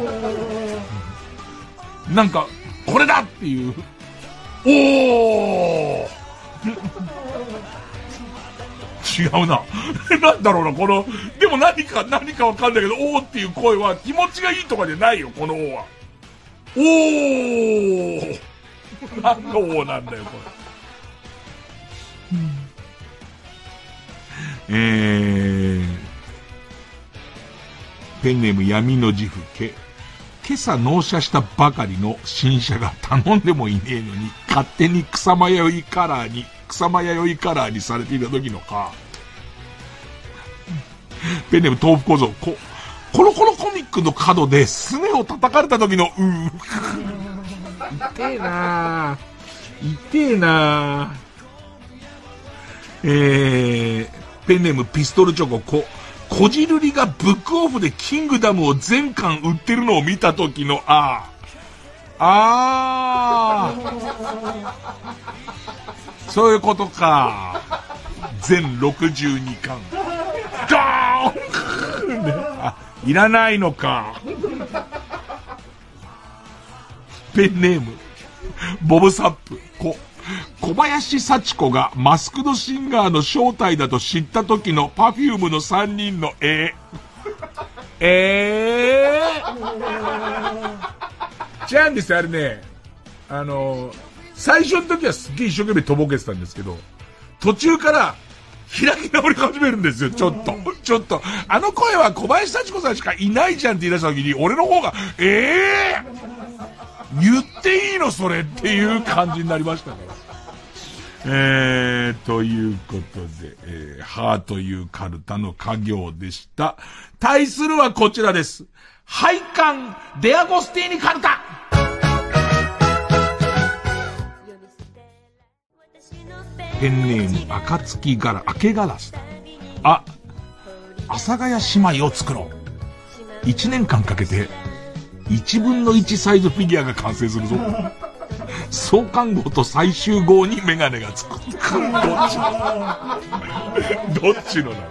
なんかこれだっていう。おー違うな。なんだろうな、この、でも何か、何かわかんないけど、おーっていう声は気持ちがいいとかじゃないよ、このおーは。おー何のおーなんだよ、これ。うん、えー、ペンネーム闇の自負け。今朝納車したばかりの新車が頼んでもいねえのに勝手に草間弥生カラーに草間弥生カラーにされていた時のか。ペンネーム豆腐小僧、こコロコロコミックの角ですねを叩かれた時のうー痛えなー痛えなー。えー、ペンネームピストルチョコ、ここじるりがブックオフでキングダムを全巻売ってるのを見た時のあーあーそういうことか。全ろくじゅうにかんガーン、ね、あ、いらないのか。ペンネームボブサップ、こ小林幸子がマスクドシンガーの正体だと知った時のパフュームのさんにんのえー、えー、違うんですよ、あれね。あのー、最初の時はすっげえ一生懸命とぼけてたんですけど、途中から開き直り始めるんですよ、ちょっと。ちょっと。あの声は小林幸子さんしかいないじゃんって言い出した時に、俺の方が、えー、言っていいのそれっていう感じになりましたから。えー、ということで、えー、ハーというカルタの家業でした。対するはこちらです。配管デアゴスティーニカルタ。ペンネーム暁ガラ、明けガラス。あ、阿佐ヶ谷姉妹を作ろう。一年間かけて、一分の一サイズフィギュアが完成するぞ。 創刊号と最終号にメガネがつく。どっちどっちのなの。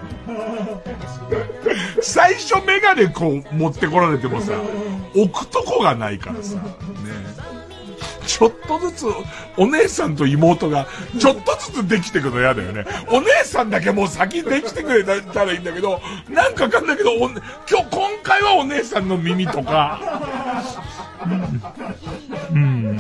最初メガネこう持ってこられてもさ、置くとこがないからさ、ね。ちょっとずつお姉さんと妹がちょっとずつできてくの嫌だよね。お姉さんだけもう先にできてくれたらいいんだけど、なんかわかんないけど、今日今回はお姉さんの耳とか、うん、うん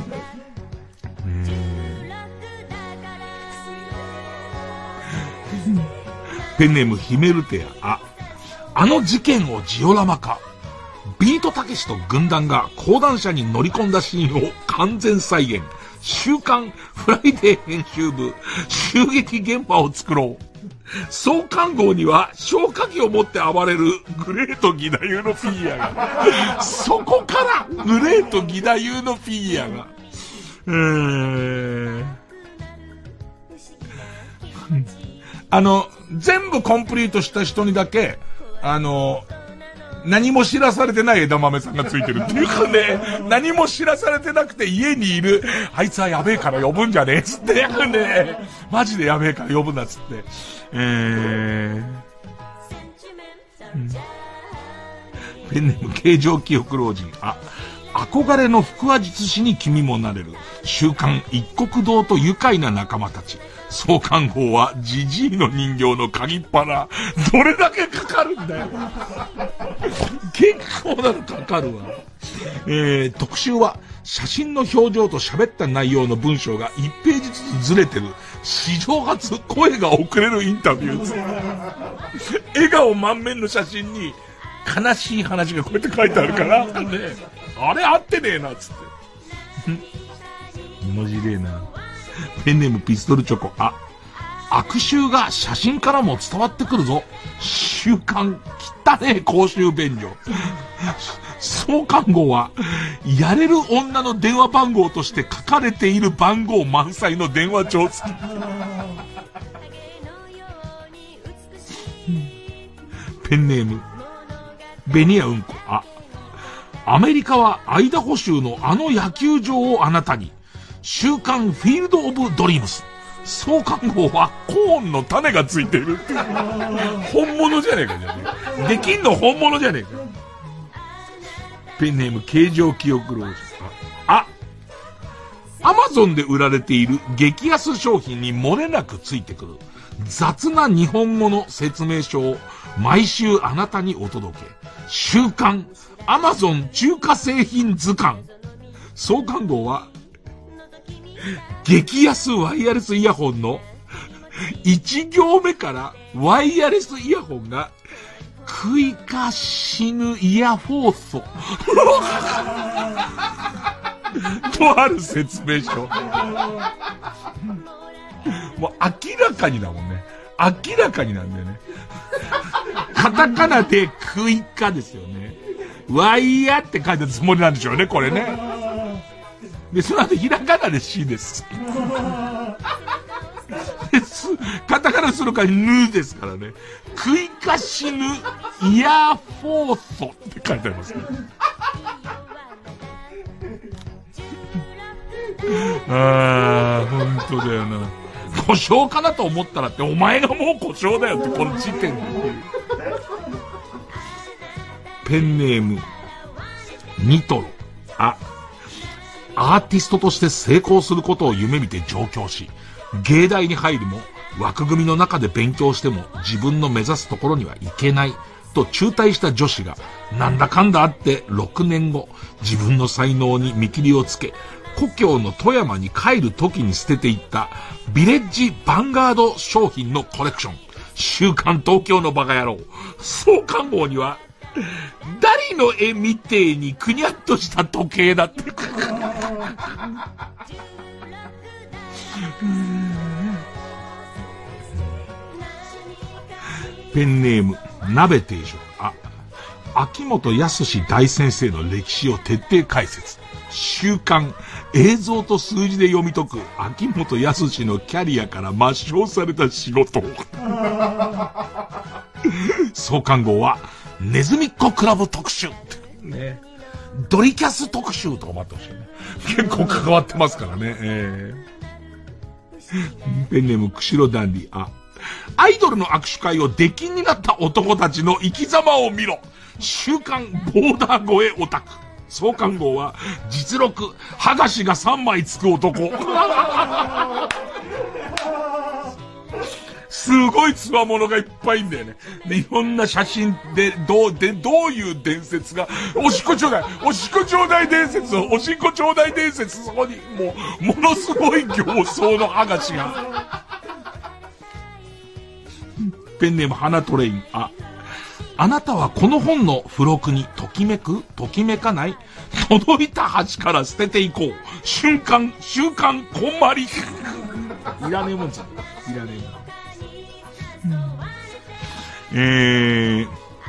ペンネームヒメルテア。あ、あの事件をジオラマ化。ビートたけしと軍団が講談社に乗り込んだシーンを完全再現。週刊フライデー編集部、襲撃現場を作ろう。創刊号には消火器を持って暴れるグレート義太夫のフィギュアが。そこからグレート義太夫のフィギュアが。えー、あの、全部コンプリートした人にだけ、あの、何も知らされてない枝豆さんがついてるっていうかね、何も知らされてなくて家にいる、あいつはやべえから呼ぶんじゃねえつって、ね、マジでやべえから呼ぶなつって。えー、うん、ペンネーム形状記憶老人。あ、憧れの腹話術師に君もなれる。週刊一国堂と愉快な仲間たち。創刊号はジジイの人形の鍵っ腹。どれだけかかるんだよ。結構なのかかるわ。えー、特集は写真の表情と喋った内容の文章がいちページずつずれてる史上初声が遅れるインタビュー。笑顔満面の写真に悲しい話がこうやって書いてあるからね、あれ合ってねえなっつって。面白いな。ペンネームピストルチョコ。あ、悪臭が写真からも伝わってくるぞ。週刊汚ねえ公衆便所。創刊号はやれる女の電話番号として書かれている番号満載の電話帳付き。ペンネームベニヤウンコ。あ、アメリカはアイダホ州のあの野球場をあなたに。週刊フィールドオブドリームス。創刊号はコーンの種がついてる。本物じゃねえかじゃねえ。できんの本物じゃねえか。ペンネーム形状記憶老人。あ、アマゾンで売られている激安商品に漏れなくついてくる雑な日本語の説明書を毎週あなたにお届け。週刊アマゾン中華製品図鑑。創刊号は激安ワイヤレスイヤホンのいち行目からワイヤレスイヤホンが食いか死ぬイヤフォーソとある説明書。もう明らかにだもんね。明らかになんだよね。カタカナで食いかですよね。ワイヤって書いたつもりなんでしょうね、これね。で、その後ひらがなで C です。カタカナするからぬですからね。食いかしぬイヤーフォーソって書いてありますね。あー、ほんとだよな。故障かなと思ったらって、お前がもう故障だよって、この時点で。ペンネームニトロ。あ、アーティストとして成功することを夢見て上京し、芸大に入るも枠組みの中で勉強しても自分の目指すところには行けないと中退した女子が、なんだかんだあってろくねんご、自分の才能に見切りをつけ、故郷の富山に帰る時に捨てていったビレッジヴァンガード商品のコレクション。週刊東京のバカ野郎。創刊号にはダリの絵みてえにくにゃっとした時計だって。ペンネーム鍋定食。あ、秋元康大先生の歴史を徹底解説。週刊映像と数字で読み解く秋元康のキャリアから抹消された仕事。創刊号はネズミっ子クラブ特集ね、ドリキャス特集とかもあってほしいね。 結構関わってますからね。えー、ペンネーム、釧路ダンディ。あ、アイドルの握手会を出禁になった男たちの生き様を見ろ。週刊ボーダー越えオタク。創刊号は、実録、剥がしがさんまいつく男。すごいつわものがいっぱいいんだよね。で、いろんな写真で、どう、で、どういう伝説が、おしっこちょうだいおしっこちょうだい伝説おしっこちょうだい伝説そこに、もう、ものすごい形相の剥がしが。ペンネーム、花トレイン。あ、あなたはこの本の付録にときめくときめかない届いた端から捨てていこう。瞬間、週刊こんまり。いらねえもんじゃん。いらねえもん。えー、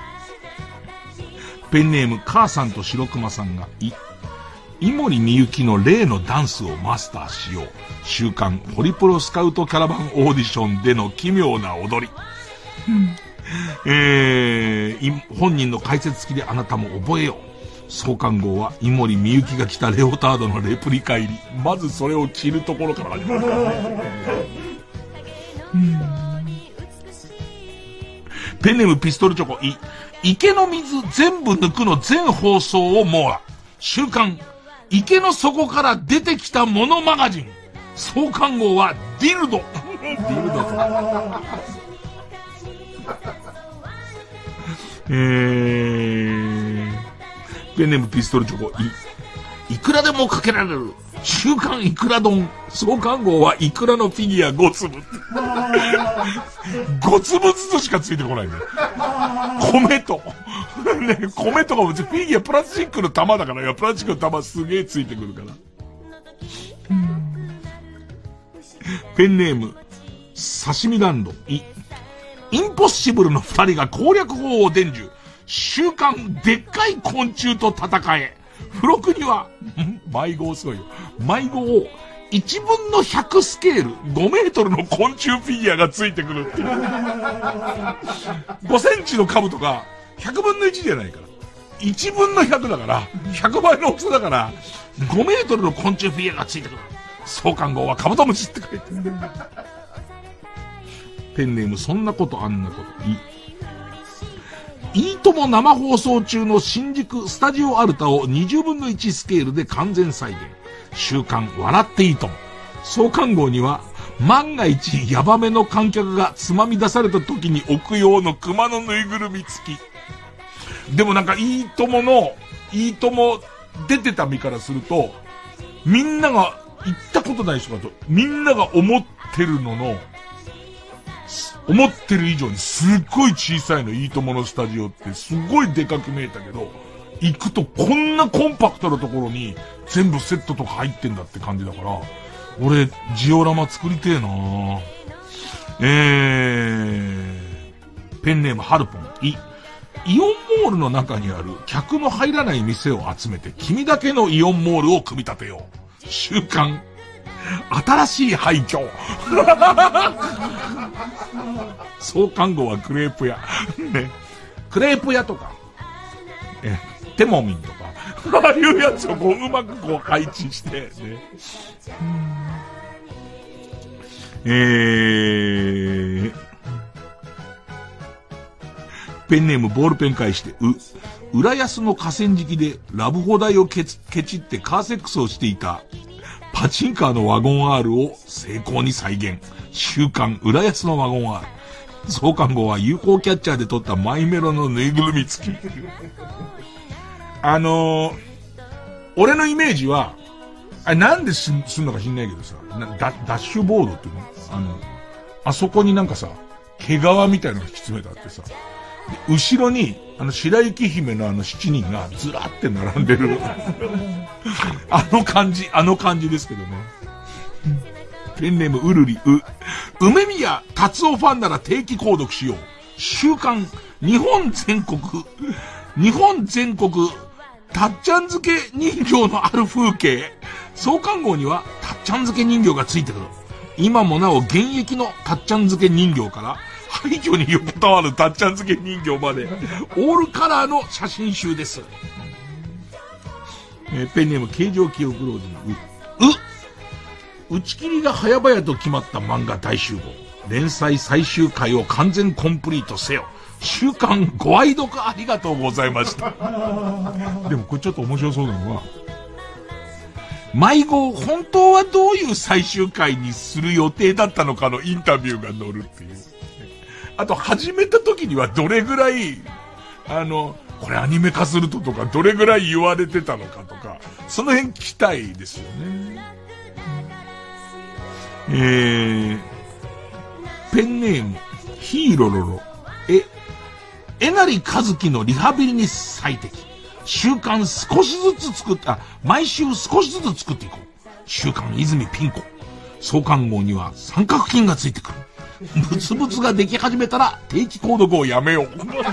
ペンネーム母さんと白熊さんがい井森美幸の例のダンスをマスターしよう。週刊ホリプロスカウトキャラバンオーディションでの奇妙な踊り、うんえー、本人の解説付きであなたも覚えよう。創刊号は井森美幸が着たレオタードのレプリカ入り。まずそれを着るところから始まるからね。うんペンネームピストルチョコ、い、池の水全部抜くの全放送を網羅。週刊、池の底から出てきたものマガジン。創刊号はディルド。ディルドとか。えー、ペンネームピストルチョコ、い、いくらでもかけられる。週刊いくら丼。創刊号はいくらのフィギュアごつぶ。ごつぶずつしかついてこないんだよ。米と。ね、米とかもフィギュアプラスチックの玉だから、いや、プラスチックの玉すげえついてくるから。ペンネーム、刺身ランド。い、インポッシブルの二人が攻略法を伝授。週刊でっかい昆虫と戦え。付録には、迷子すごいよ。迷子をいちぶんのひゃくスケール、ごメートルの昆虫フィギュアがついてくるっていう。ごセンチの兜がひゃくぶんのいちじゃないから。いちぶんのひゃくだから、ひゃくばいの大きさだから、ごメートルの昆虫フィギュアがついてくる。創刊号はカブトムシって書いてる。ペンネーム、そんなことあんなこと。いいいとも生放送中の新宿スタジオアルタをにじゅうぶんのいちスケールで完全再現。週刊笑っていいとも。創刊号には万が一ヤバめの観客がつまみ出された時に置く用の熊のぬいぐるみ付き。でもなんかいいとものいいとも出てた身からすると、みんなが行ったことない人だとみんなが思ってるのの思ってる以上にすっごい小さいの。いいとものスタジオってすごいでかく見えたけど、行くとこんなコンパクトなところに全部セットとか入ってんだって感じだから、俺ジオラマ作りてえなぁ。えー、ペンネームハルポン。い、イオンモールの中にある客の入らない店を集めて君だけのイオンモールを組み立てよう。週刊新しい廃墟。創刊号はクレープ屋。ね。クレープ屋とか、え、テモミンとか、ああいうやつをこううまくこう配置して、ね。えー、ペンネームボールペン返して、う、浦安の河川敷でラブホ台をケチ、ケチってカーセックスをしていたパチンカーのワゴン R を成功に再現。週刊浦安のワゴン R。創刊号は ユーフォー キャッチャーで撮ったマイメロのぬいぐるみ付き。あのー、俺のイメージは、あれなんですん、すんのか知んないけどさ、ダ, ダッシュボードっていうのあの、あそこになんかさ、毛皮みたいなのが引き詰めてあってさ、後ろに、あの、白雪姫のあの七人がずらって並んでる。あの感じ、あの感じですけどね。ペンネームうるり、う、梅宮達夫ファンなら定期購読しよう。週刊、日本全国、日本全国、たっちゃん漬け人形のある風景。創刊号には、たっちゃん漬け人形がついてくる。今もなお現役のたっちゃん漬け人形から、廃墟に横たわるたっちゃん漬け人形まで、オールカラーの写真集です。 えー、ペンネーム形状記憶老人う、う、打ち切りが早々と決まった漫画大集合。連載最終回を完全コンプリートせよ。週刊ご愛読ありがとうございました。でもこれちょっと面白そうなのは、迷子本当はどういう最終回にする予定だったのかのインタビューが載るっていう。あと始めた時にはどれぐらい、あの、これアニメ化するととかどれぐらい言われてたのかとか、その辺聞きたいですよね。えー、ペンネーム、ヒーロロロ。え、えなりかずきのリハビリに最適。週刊少しずつ作った、毎週少しずつ作っていこう。週刊泉ピン子。創刊号には三角筋がついてくる。ブツブツができ始めたら定期購読をやめよう。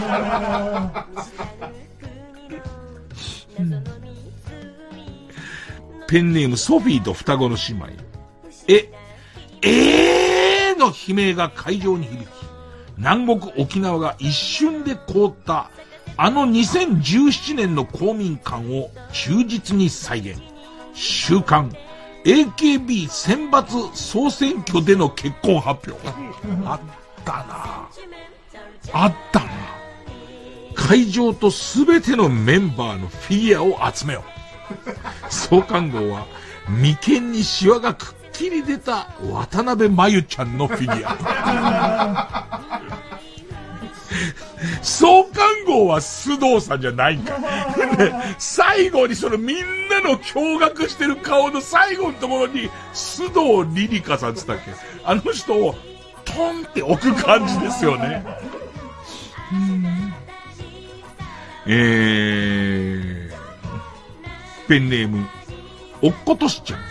ペンネームソフィーと双子の姉妹。え、えーの悲鳴が会場に響き、南国沖縄が一瞬で凍ったあのにせんじゅうななねんの公民館を忠実に再現。週刊 エーケービー 選抜総選挙での結婚発表。あったなあったな。会場とすべてのメンバーのフィギュアを集めよう。創刊号は眉間にシワがくっきり出た渡辺真由ちゃんのフィギュア。創刊号は須藤さんじゃないんか。最後にそのみんなの驚愕してる顔の最後のところに須藤リリカさんつったっけ、あの人をトンって置く感じですよね。えー、ペンネームおっことしちゃん。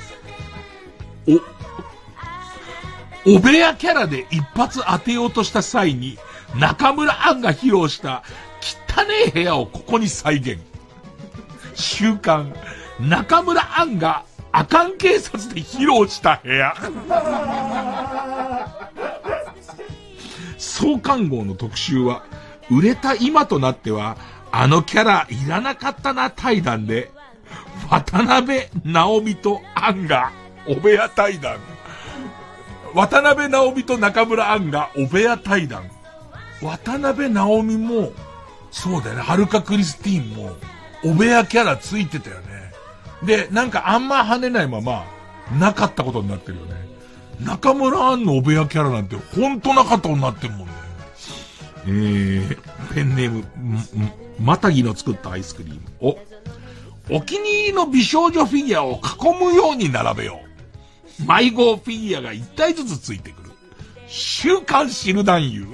お、お部屋キャラで一発当てようとした際に中村アンが披露した汚ねえ部屋をここに再現。週刊中村アンがアカン警察で披露した部屋。創刊号の特集は売れた今となってはあのキャラいらなかったな対談で、渡辺直美とアンがお部屋対談。渡辺直美と中村アンがお部屋対談。渡辺直美もそうだよね、はるかクリスティーンもお部屋キャラついてたよね。でなんかあんま跳ねないままなかったことになってるよね。中村アンのお部屋キャラなんてほんとなかったことになってるもんね。えー、ペンネームまたぎの作ったアイスクリーム。お、お気に入りの美少女フィギュアを囲むように並べよう。迷子フィギュアが一体ずつついてくる。週刊シル男優。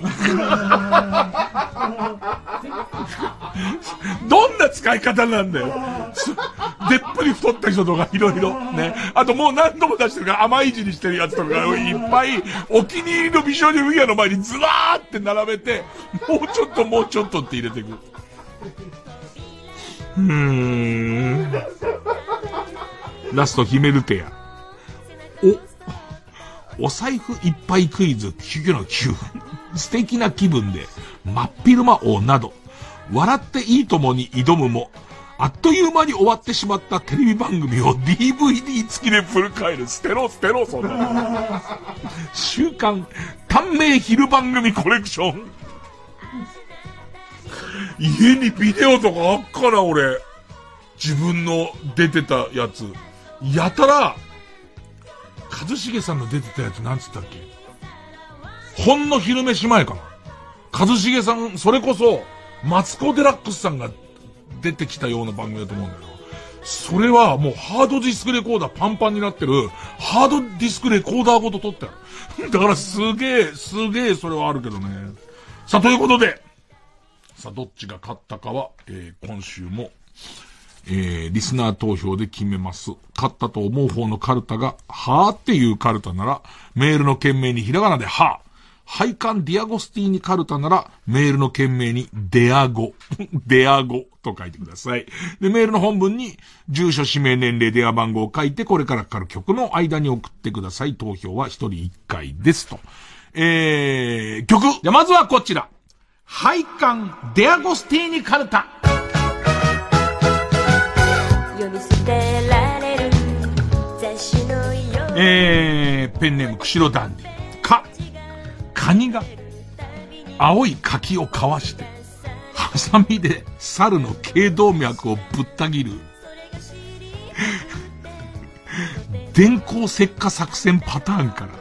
どんな使い方なんだよ。でっぷり太った人とかいろいろね。あともう何度も出してるから甘い字にしてるやつとかいっぱいお気に入りの美少女フィギュアの前にズワーって並べて、もうちょっともうちょっとって入れていく。うーん。ラストヒメルテア。お、お財布いっぱいクイズきゅうのきゅう。素敵な気分で真っ昼間王など笑っていいともに挑むもあっという間に終わってしまったテレビ番組を ディーブイディー 付きでフル返る。捨てろ捨てろそんな。週刊短命昼番組コレクション。家にビデオとかあっから俺自分の出てたやつやたら一茂さんの出てたやつなんつったっけ、ほんの昼飯前かな。一茂さんそれこそマツコデラックスさんが出てきたような番組だと思うんだけど、それはもうハードディスクレコーダーパンパンになってるハードディスクレコーダーごと撮ってある。だからすげえすげえそれはあるけどね。さあということで、さあどっちが勝ったかは、えー、今週もえー、リスナー投票で決めます。勝ったと思う方のカルタが、はーっていうカルタなら、メールの件名にひらがなではー。配管ディアゴスティーニカルタなら、メールの件名にデアゴ。デアゴと書いてください。で、メールの本文に、住所、氏名、年齢、電話番号を書いて、これからかかる曲の間に送ってください。投票は一人一回ですと。えー、曲。じゃ、まずはこちら。配管ディアゴスティーニカルタ。 夜呼び捨てられる雑誌のよう。 えー、ペンネーム釧路ダンディ。か、カニが青い柿をかわして、ハサミで猿の頸動脈をぶった切る。電光石火作戦パターンから、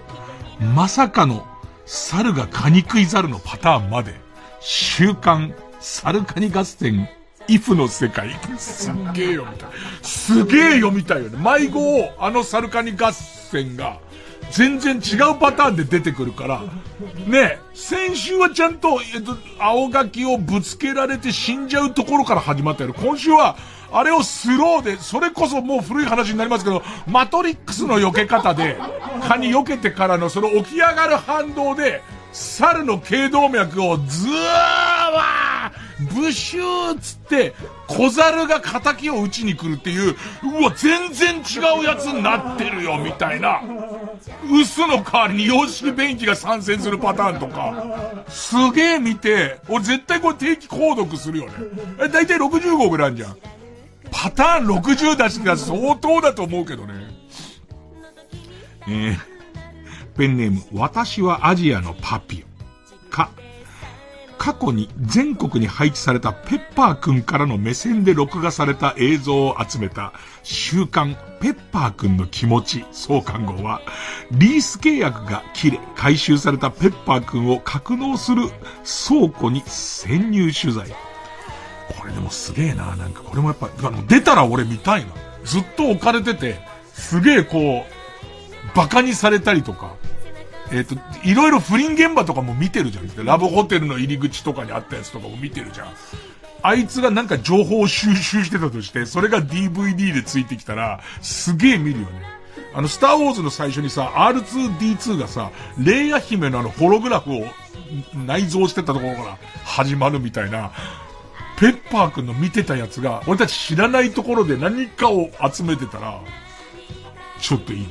まさかの猿がカニ食い猿のパターンまで、週刊猿カニ合戦イフの世界。すっげえ読みたい。すげえ読みたいよね。迷子をあの猿カニ合戦が全然違うパターンで出てくるから、ね、先週はちゃんと、えっと、青柿をぶつけられて死んじゃうところから始まったよ。今週は、あれをスローで、それこそもう古い話になりますけど、マトリックスの避け方で、蚊に避けてからのその起き上がる反動で、猿の頸動脈をズーワーブシューつって、小猿が仇を打ちに来るっていう、うわ、全然違うやつになってるよ、みたいな。薄の代わりに洋式便器が参戦するパターンとか、すげえ見て、俺絶対これ定期購読するよね。え、だいたいろくじゅうごうぐらいあるじゃん。パターンろくじゅう出してたら相当だと思うけどね。えー、ペンネーム、私はアジアのパピオ。か、過去に全国に配置されたペッパーくんからの目線で録画された映像を集めた週刊ペッパーくんの気持ち創刊号は、リース契約が切れ回収されたペッパーくんを格納する倉庫に潜入取材。これでもすげえな。なんかこれもやっぱ、あの、出たら俺見たいな。ずっと置かれてて、すげえこう、バカにされたりとか、えっと、いろいろ不倫現場とかも見てるじゃん。ラブホテルの入り口とかにあったやつとかも見てるじゃん。あいつがなんか情報を収集してたとして、それが ディーブイディー でついてきたら、すげえ見るよね。あの、スターウォーズの最初にさ、アールツーディーツー がさ、レイヤ姫のあの、ホログラフを内蔵してたところから始まるみたいな、ペッパーくんの見てたやつが、俺たち知らないところで何かを集めてたら、ちょっといいな。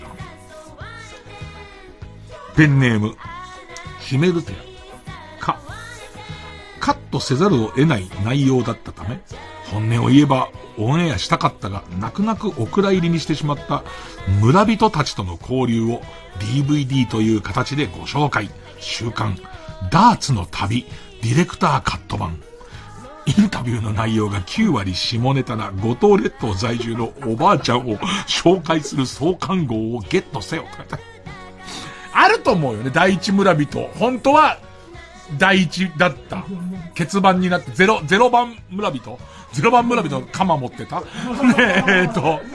ペンネーム、ヒメルテア。か、カットせざるを得ない内容だったため、本音を言えばオンエアしたかったが、泣く泣くお蔵入りにしてしまった村人たちとの交流を ディーブイディー という形でご紹介。週刊、ダーツの旅、ディレクターカット版。インタビューの内容がきゅうわり下ネタな五島列島在住のおばあちゃんを紹介する創刊号をゲットせよ。あると思うよね、第一村人。本当は、第一だった。欠番になって、ゼロ、ゼロ番村人ゼロ番村人の鎌持ってたねえ、えーと、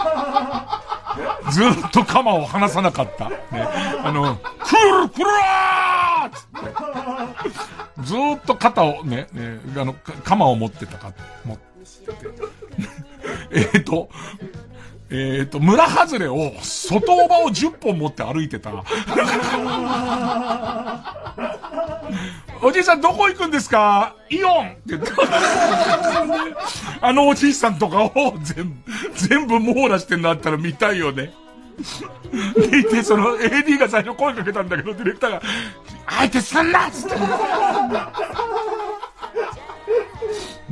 ずっと鎌を離さなかった。ね、あの、クルクラーつって、ずーっと肩をね、ね、あの、鎌を持ってたか、持ってえーと、えーと、村外れを、外オバをじゅっぽん持って歩いてた。おじいさんどこ行くんですか？イオンって言って。あのおじいさんとかを全部、全部網羅してんのあったら見たいよね。でいて、その エーディー が最初声かけたんだけど、ディレクターが、相手すんなっつって。うん。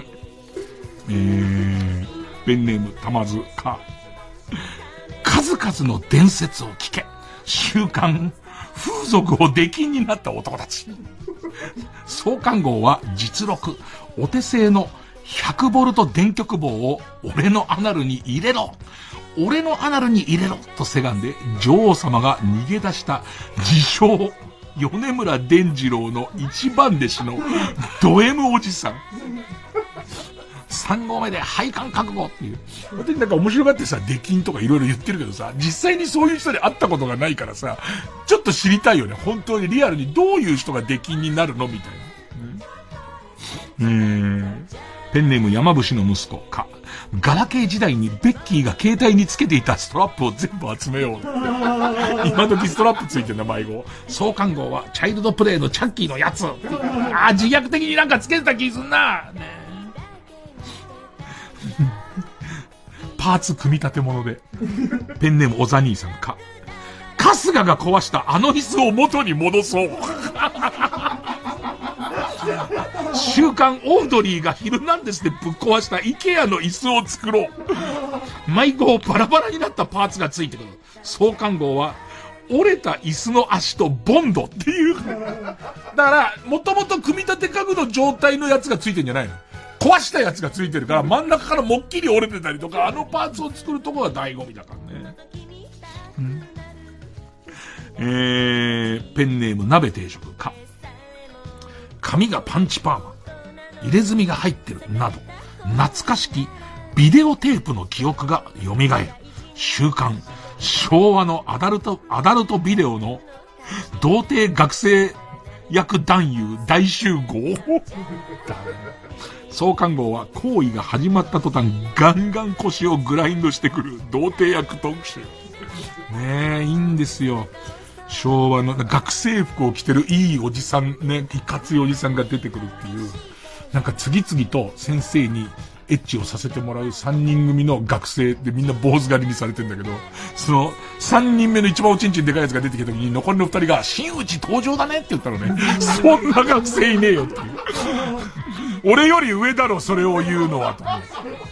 えー、ペンネームたまずか。数々の伝説を聞け。週刊、風俗を出禁になった男たち。創刊号は実録、お手製のひゃくボルト電極棒を俺のアナルに入れろ俺のアナルに入れろとせがんで女王様が逃げ出した自称米村伝次郎の一番弟子のド M おじさん。さん号目で配管覚悟っていう。私なんか面白がってさ、出禁とかいろいろ言ってるけどさ、実際にそういう人で会ったことがないからさ、ちょっと知りたいよね。本当にリアルにどういう人が出禁になるのみたいな。うーん。ペンネーム山伏の息子か。ガラケー時代にベッキーが携帯につけていたストラップを全部集めよう。今時ストラップついてんだ、迷子。創刊号はチャイルドプレイのチャッキーのやつ。あー、自虐的になんかつけてた気すんな。ねパーツ組み立て物で。ペンネームおざ兄さんか。春日が壊したあの椅子を元に戻そう。 週刊オードリーがヒルナンデスでぶっ壊したイケアの椅子を作ろう。毎号バラバラになったパーツがついてくる。創刊号は折れた椅子の足とボンドっていう。だから、もともと組み立て家具の状態のやつがついてんじゃないの。壊したやつがついてるから、真ん中からもっきり折れてたりとか、あのパーツを作るとこが醍醐味だからね。うん、えー、ペンネーム鍋定食か。髪がパンチパーマ、入れ墨が入ってるなど、懐かしきビデオテープの記憶が蘇る。週刊昭和のアダルト、アダルトビデオの童貞学生役男優大集合。創刊号は行為が始まった途端ガンガン腰をグラインドしてくる童貞役特集。ねえ、いいんですよ。昭和の学生服を着てるいいおじさんね、いかついおじさんが出てくるっていう。なんか次々と先生にエッチをさせてもらうさんにん組の学生でみんな坊主狩りにされてんだけど、そのさんにんめの一番おちんちんでかいやつが出てきた時に残りのふたりが真打ち登場だねって言ったのね。そんな学生いねえよっていう。俺より上だろそれを言うのはと思う。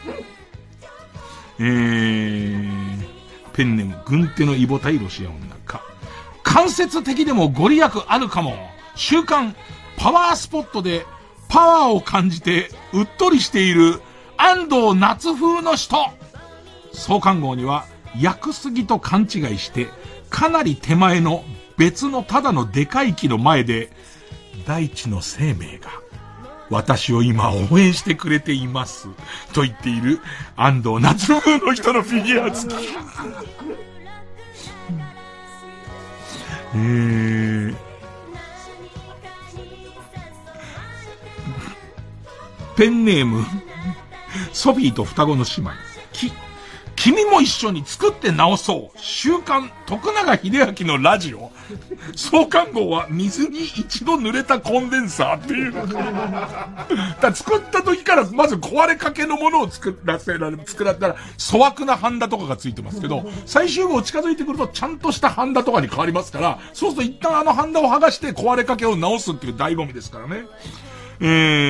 えー、ペンネーム軍手のイボタイロシア女か。間接的でもご利益あるかも。週刊パワースポットでパワーを感じてうっとりしている安藤夏風の人。創刊号には薬杉と勘違いしてかなり手前の別のただのでかい木の前で大地の生命が私を今応援してくれていますと言っている安藤夏風の人のフィギュア付き。えー、ペンネームソフィーと双子の姉妹。き君も一緒に作って直そう。週刊徳永英明のラジオ。創刊号は水に一度濡れたコンデンサーっていう。だ作った時からまず壊れかけのものを作らせられる、作られたら粗悪なハンダとかがついてますけど、最終号近づいてくるとちゃんとしたハンダとかに変わりますから、そうすると一旦あのハンダを剥がして壊れかけを直すっていう醍醐味ですからね。え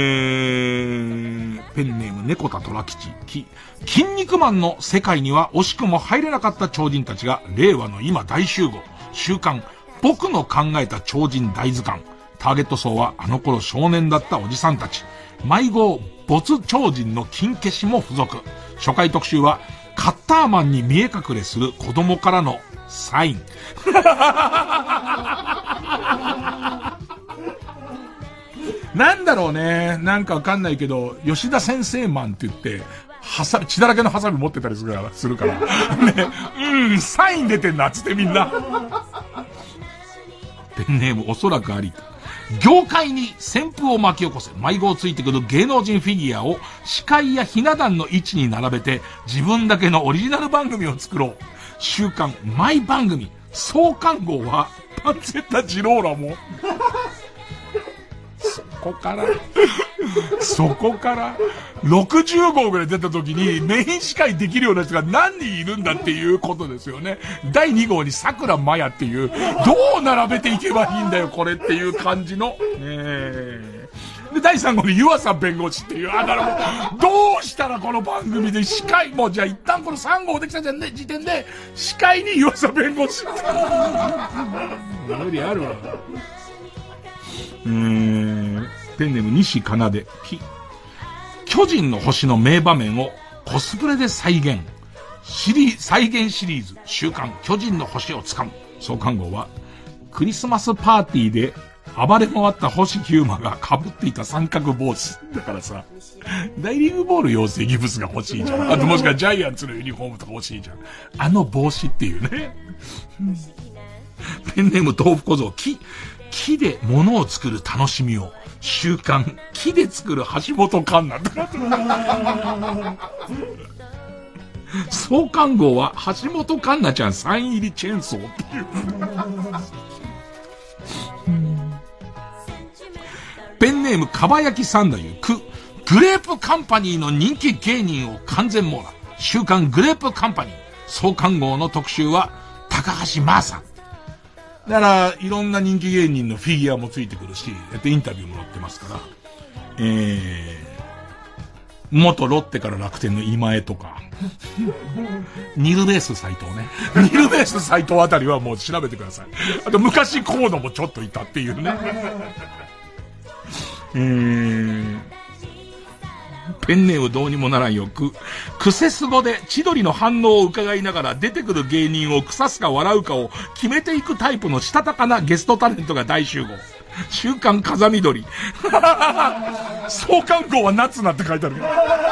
ー、ペンネーム猫田虎吉。き、筋肉マンの世界には惜しくも入れなかった超人たちが令和の今大集合。週刊僕の考えた超人大図鑑。ターゲット層はあの頃少年だったおじさんたち。迷子没超人の金消しも付属。初回特集はカッターマンに見え隠れする子供からのサイン。なんだろうね。なんかわかんないけど、吉田先生マンって言って、はさ、血だらけのハサミ持ってたりするから、するから。ね、うん、サイン出てんな、つってみんな。ペンネームおそらくあり。業界に旋風を巻き起こせ。迷子ついてくる芸能人フィギュアを司会やひな壇の位置に並べて、自分だけのオリジナル番組を作ろう。週刊マイ番組。創刊号は、パンツェッタジローラも。そこから、そこから、ろくじゅう号ぐらい出た時にメイン司会できるような人が何人いるんだっていうことですよね。だいに号に桜まやっていう、どう並べていけばいいんだよこれっていう感じの。えー、で、だいさん号に湯浅弁護士っていう、あ、なるほど。どうしたらこの番組で司会、もうじゃあ一旦このさん号できた時点で、司会に湯浅弁護士。無理あるわ。うーん、ペンネーム西かなで。巨人の星の名場面をコスプレで再現。シリー、再現シリーズ。週刊巨人の星をつかむ。創刊号は、クリスマスパーティーで暴れ回った星ヒューマが被っていた三角帽子。だからさ、大リーグボール養成ギブスが欲しいじゃん。あともしくはジャイアンツのユニフォームとか欲しいじゃん。あの帽子っていうね。ペンネーム豆腐小僧。木。木で物を作る楽しみを。週刊木で作る橋本環奈とか。創刊号は橋本環奈ちゃんサイン入りチェーンソーっていう。ペンネームかば焼き三太夫。くグレープカンパニーの人気芸人を完全網羅。週刊グレープカンパニー。創刊号の特集は高橋真麻。 だから、いろんな人気芸人のフィギュアもついてくるし、インタビューも載ってますから、えー、元ロッテから楽天の今江とか、ニルベース斎藤ね。ニルベース斎藤あたりはもう調べてください。あと昔コードもちょっといたっていうね。えー、ペンネームどうにもならんよく、クセスゴで千鳥の反応を伺いながら出てくる芸人を腐すか笑うかを決めていくタイプのしたたかなゲストタレントが大集合。週刊風見鶏。創刊号は夏なって書いてあるけど。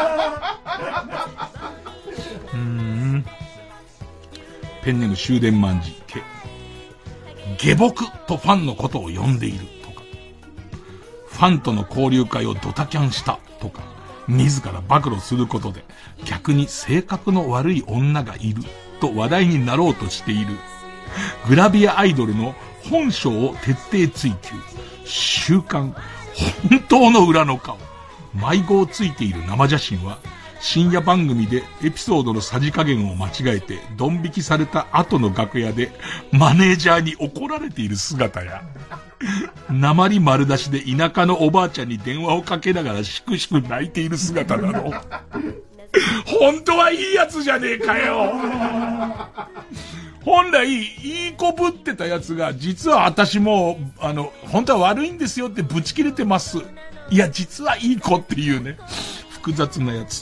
うーん。ペンネーム終電万事。下僕とファンのことを呼んでいるとか。ファンとの交流会をドタキャンしたとか。自ら暴露することで逆に性格の悪い女がいると話題になろうとしているグラビアアイドルの本性を徹底追求。週刊本当の裏の顔。迷子をついている生写真は深夜番組でエピソードのさじ加減を間違えてドン引きされた後の楽屋でマネージャーに怒られている姿や、鉛丸出しで田舎のおばあちゃんに電話をかけながらしくしく泣いている姿など、本当はいいやつじゃねえかよ。本来いい子ぶってたやつが、実は私もあの本当は悪いんですよってぶち切れてます。いや実はいい子っていうね、複雑なやつ。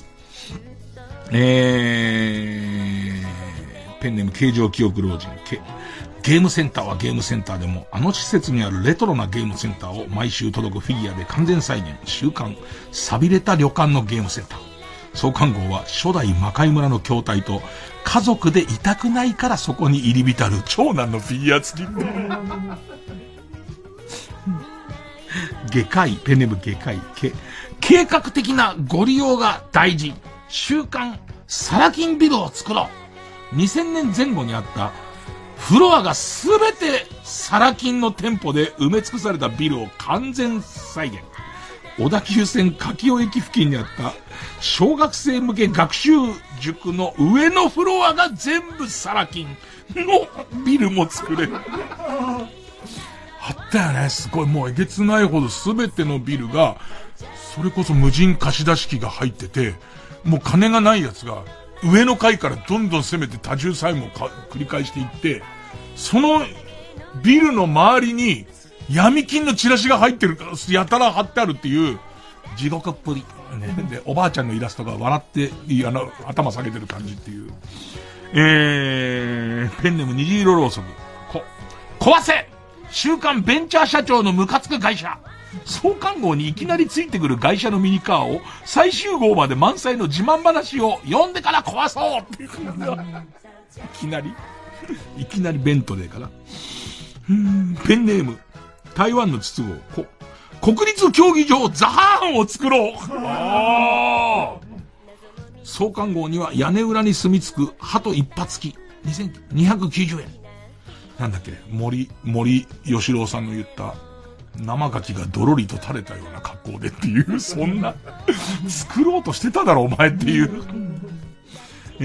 えー、ペンネーム形状記憶老人。ゲームセンターはゲームセンターでも、あの施設にあるレトロなゲームセンターを毎週届くフィギュアで完全再現。週刊寂れた旅館のゲームセンター。創刊号は初代魔界村の筐体と、家族でいたくないからそこに入り浸る長男のフィギュア付き。外科医、ペンネーム外科医。計画的なご利用が大事。週刊サラ金ビルを作ろう。にせんねんぜん後にあったフロアがすべてサラ金の店舗で埋め尽くされたビルを完全再現。小田急線柿尾駅付近にあった小学生向け学習塾の上のフロアが全部サラ金のビルも作れる。あったよね。すごい、もうえげつないほどすべてのビルが、それこそ無人貸し出し機が入ってて、もう金がないやつが上の階からどんどん攻めて多重債務を繰り返していって、そのビルの周りに闇金のチラシが入ってる、やたら貼ってあるっていう地獄っぷり、ね、でおばあちゃんのイラストが笑ってあの頭下げてる感じっていう。えー、ペンネーム虹色ろうそく。こ壊せ週刊ベンチャー社長のムカつく会社。創刊号にいきなりついてくる会社のミニカーを最終号まで満載の自慢話を読んでから壊そうっていういきなりいきなりベントレーから。うーん、ペンネーム台湾の筒香。国立競技場ザハーンを作ろう。あ創刊号には屋根裏に住み着く鳩一発付きにせんにひゃくきゅうじゅうえん。なんだっけ、森森喜朗さんの言った生牡蠣がドロリと垂れたような格好でっていう、そんな作ろうとしてただろお前っていう。え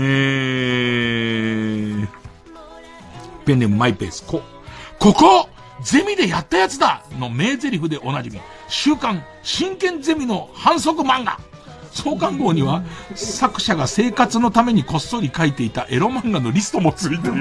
ー、ペンネームマイペース。こここゼミでやったやつだの名台詞でおなじみ、週刊真剣ゼミの反則漫画。創刊号には作者が生活のためにこっそり書いていたエロ漫画のリストもついている。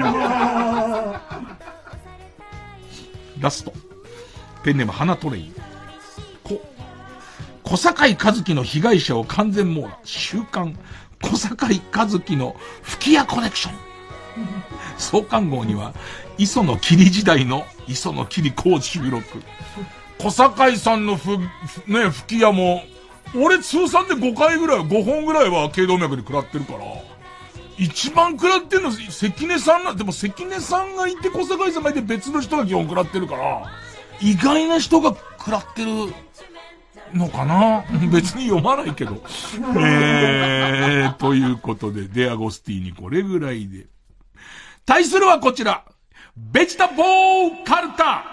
ラスト、ペンネーム花トレイン。こ小堺一樹の被害者を完全網羅。週刊小堺一樹の吹き矢コネクション。創刊号には磯野桐時代の磯野桐講収録。小堺さんのふね吹き矢も俺通算でごかいぐらいごほんぐらいは頸動脈で食らってるから、一番食らってるの関根さんな。でも関根さんがいて小堺さんがいて別の人が基本食らってるから、意外な人が食らってるのかな。別に読まないけど。えー、ということでデアゴスティーニこれぐらいで。対するはこちら、ベジタボーカルタ。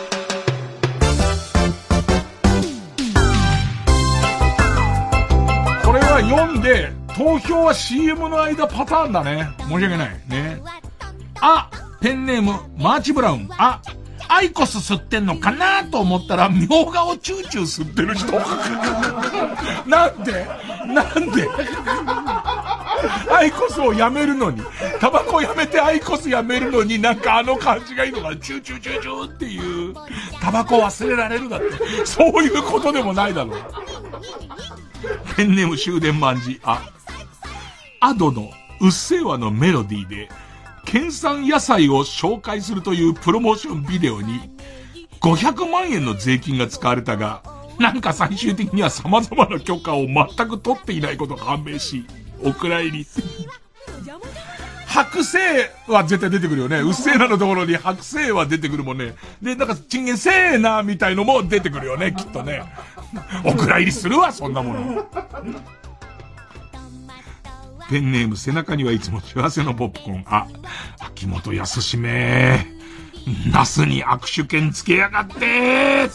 これは読んで投票は シーエム の間パターンだね。申し訳ないね。あ、ペンネームマーチブラウン。あ、 アイコス吸ってんのかなと思ったら、みょうがをチューチュー吸ってる人。なんでなんでアイコスをやめるのに、タバコやめてアイコスやめるのに、なんかあの感じがいいのが、チューチューチューチューっていう、タバコ忘れられるだって、そういうことでもないだろう。ペンネーム終電万事。あ、アドのうっせぇわのメロディーで、県産野菜を紹介するというプロモーションビデオに、ごひゃくまんえんの税金が使われたが、なんか最終的には様々な許可を全く取っていないことが判明し、お蔵入り。白製は絶対出てくるよね。うっせぇなのところに白製は出てくるもんね。で、なんかチンゲンせーなみたいのも出てくるよね、きっとね。お蔵入りするわ、そんなもの。ペンネーム背中にはいつも幸せのポップコーン。あ、秋元康め。ナスに握手券つけやがってー。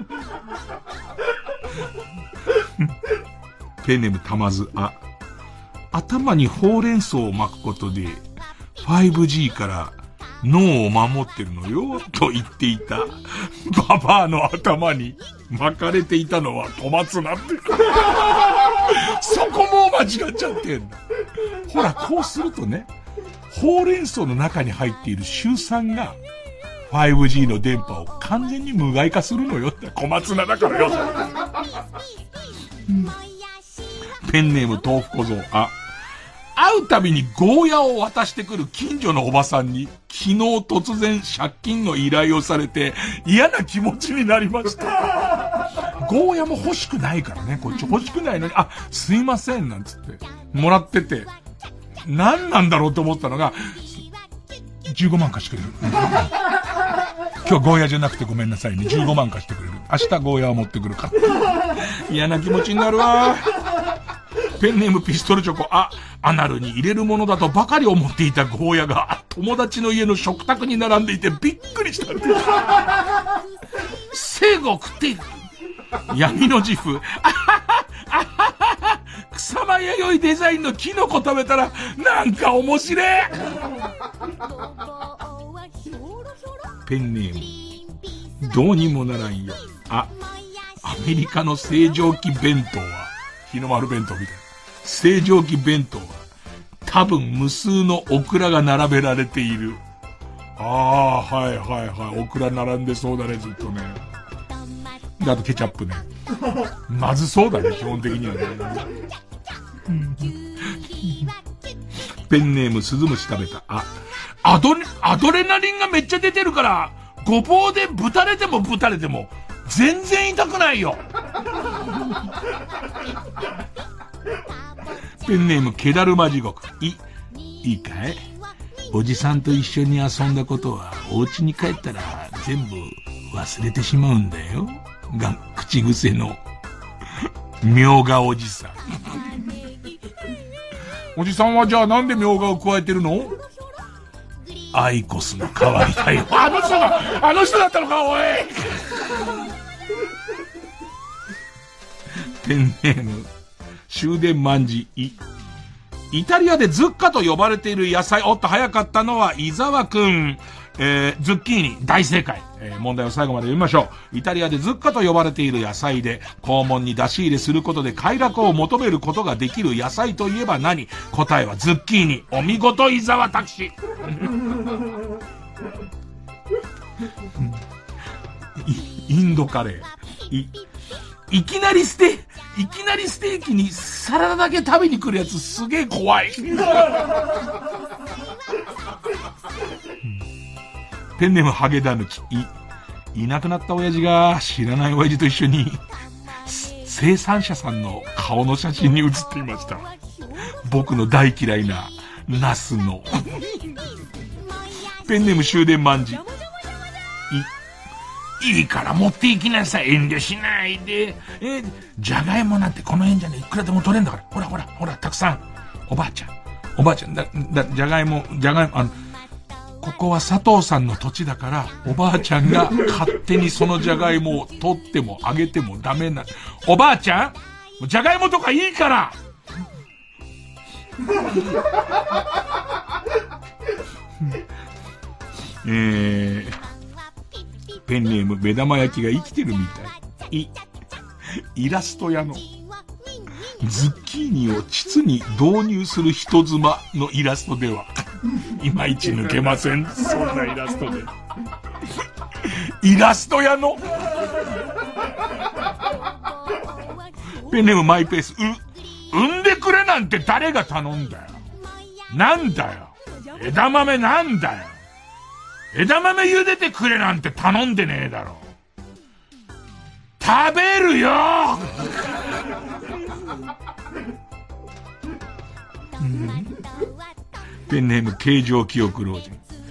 ペンネームたまず。あ、頭にほうれん草を巻くことで ファイブジー から脳を守ってるのよと言っていたババアの頭に巻かれていたのは小松菜ってそこも間違っちゃってんだ。ほら、こうするとね、ほうれん草の中に入っているシュウ酸が ファイブジー の電波を完全に無害化するのよって。小松菜だからよ、うん、ペンネーム豆腐小僧。あ、会うたびにゴーヤを渡してくる近所のおばさんに昨日突然借金の依頼をされて嫌な気持ちになりました。ゴーヤも欲しくないからね、こっち欲しくないのに、あ、すいませんなんつってもらってて、何なんだろうと思ったのが、じゅうごまん貸してくれる。今日ゴーヤじゃなくてごめんなさいね、じゅうごまん貸してくれる。明日ゴーヤを持ってくるから。嫌な気持ちになるわ。ペンネームピストルチョコ。あ、アナルに入れるものだとばかり思っていたゴーヤが友達の家の食卓に並んでいてびっくりした。生後食っている。闇の自負。草間弥生デザインのキノコ食べたらなんか面白い。ペンネームどうにもならんよ。あ、アメリカの清浄機弁当は日の丸弁当みたいな清浄機弁当は多分無数のオクラが並べられている。ああ、はいはいはい、オクラ並んでそうだね、ずっとね。で、あとケチャップね。まずそうだね、基本的にはね。ペンネームスズムシ食べた。あ、アドレ、アドレナリンがめっちゃ出てるから、ごぼうでぶたれてもぶたれても全然痛くないよ。ペンネームケダルマ地獄。い、いいかい？おじさんと一緒に遊んだことはお家に帰ったら全部忘れてしまうんだよ。が、口癖のみょうがおじさん。おじさんはじゃあなんでみょうがを加えてるの？アイコスの代わりだよ。あの人が、あの人だったのか、おい。ペンネーム終電万事。い、イタリアでズッカと呼ばれている野菜。おっと、早かったのは伊沢くん。えー、ズッキーニ大正解。えー、問題を最後まで読みましょう。イタリアでズッカと呼ばれている野菜で、肛門に出し入れすることで快楽を求めることができる野菜といえば何？答えはズッキーニ。お見事、伊沢拓司。インドカレー。い、いきなりステ、いきなりステーキにサラダだけ食べに来るやつすげえ怖い。ペンネームハゲダヌキ。い、いなくなった親父が知らない親父と一緒に生産者さんの顔の写真に写っていました。僕の大嫌いなナスの。ペンネーム終電万事。い、いいから持っていきなさい。遠慮しないで。え、じゃがいもなんてこの辺じゃね、いくらでも取れんだから。ほらほらほら、たくさん。おばあちゃん。おばあちゃん、だ、だ、じゃがいも、じゃがいも、あの、ここは佐藤さんの土地だから、おばあちゃんが勝手にそのじゃがいもを取ってもあげてもダメな。おばあちゃん、じゃがいもとかいいから。えー、 ペンネーム、目玉焼きが生きてるみたい。い、イラスト屋の、ズッキーニを膣に導入する人妻のイラストでは、いまいち抜けません。そんなイラストで。イラスト屋のペンネームマイペース、う、産んでくれなんて誰が頼んだよ。なんだよ。枝豆なんだよ。枝豆茹でてくれなんて頼んでねえだろ。食べるようん、ペンネーム形状記憶老人。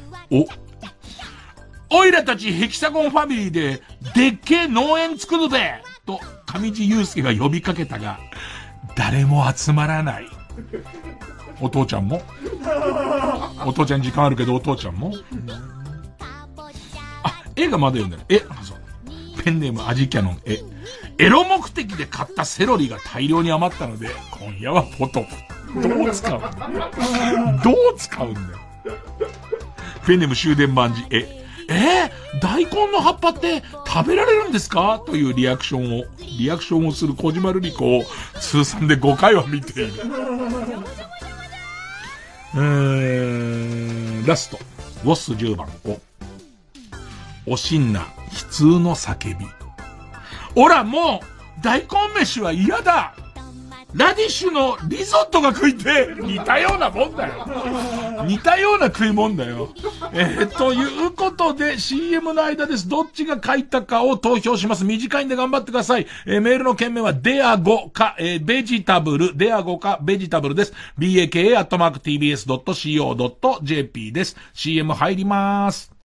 お、おいらたちヘキサゴンファミリーででっけえ農園作るべと上地雄介が呼びかけたが、誰も集まらない。お父ちゃんもお父ちゃん時間あるけどお父ちゃんも、あ、絵がまだ読んでる。え、そう。ペンネームアジキャノン。え、エロ目的で買ったセロリが大量に余ったので、今夜はポトフ。どう使うんだよ。どう使うんだよ。ペンネーム終電万事。え、えー、大根の葉っぱって食べられるんですかというリアクションを、リアクションをする小島瑠璃子を通算でごかいは見ている。うーん、ラスト。ウォッスじゅうばん。お、おしんな、悲痛の叫び。おらもう、大根飯は嫌だ。ラディッシュのリゾットが食いて、似たようなもんだよ。似たような食いもんだよ。えー、ということで シーエム の間です。どっちが書いたかを投票します。短いんで頑張ってください。えー、メールの件名はデアゴか、えー、ベジタブル、デアゴかベジタブルです。バカ アットマーク ティービーエスドットシーオードットジェーピー です。シーエム 入ります。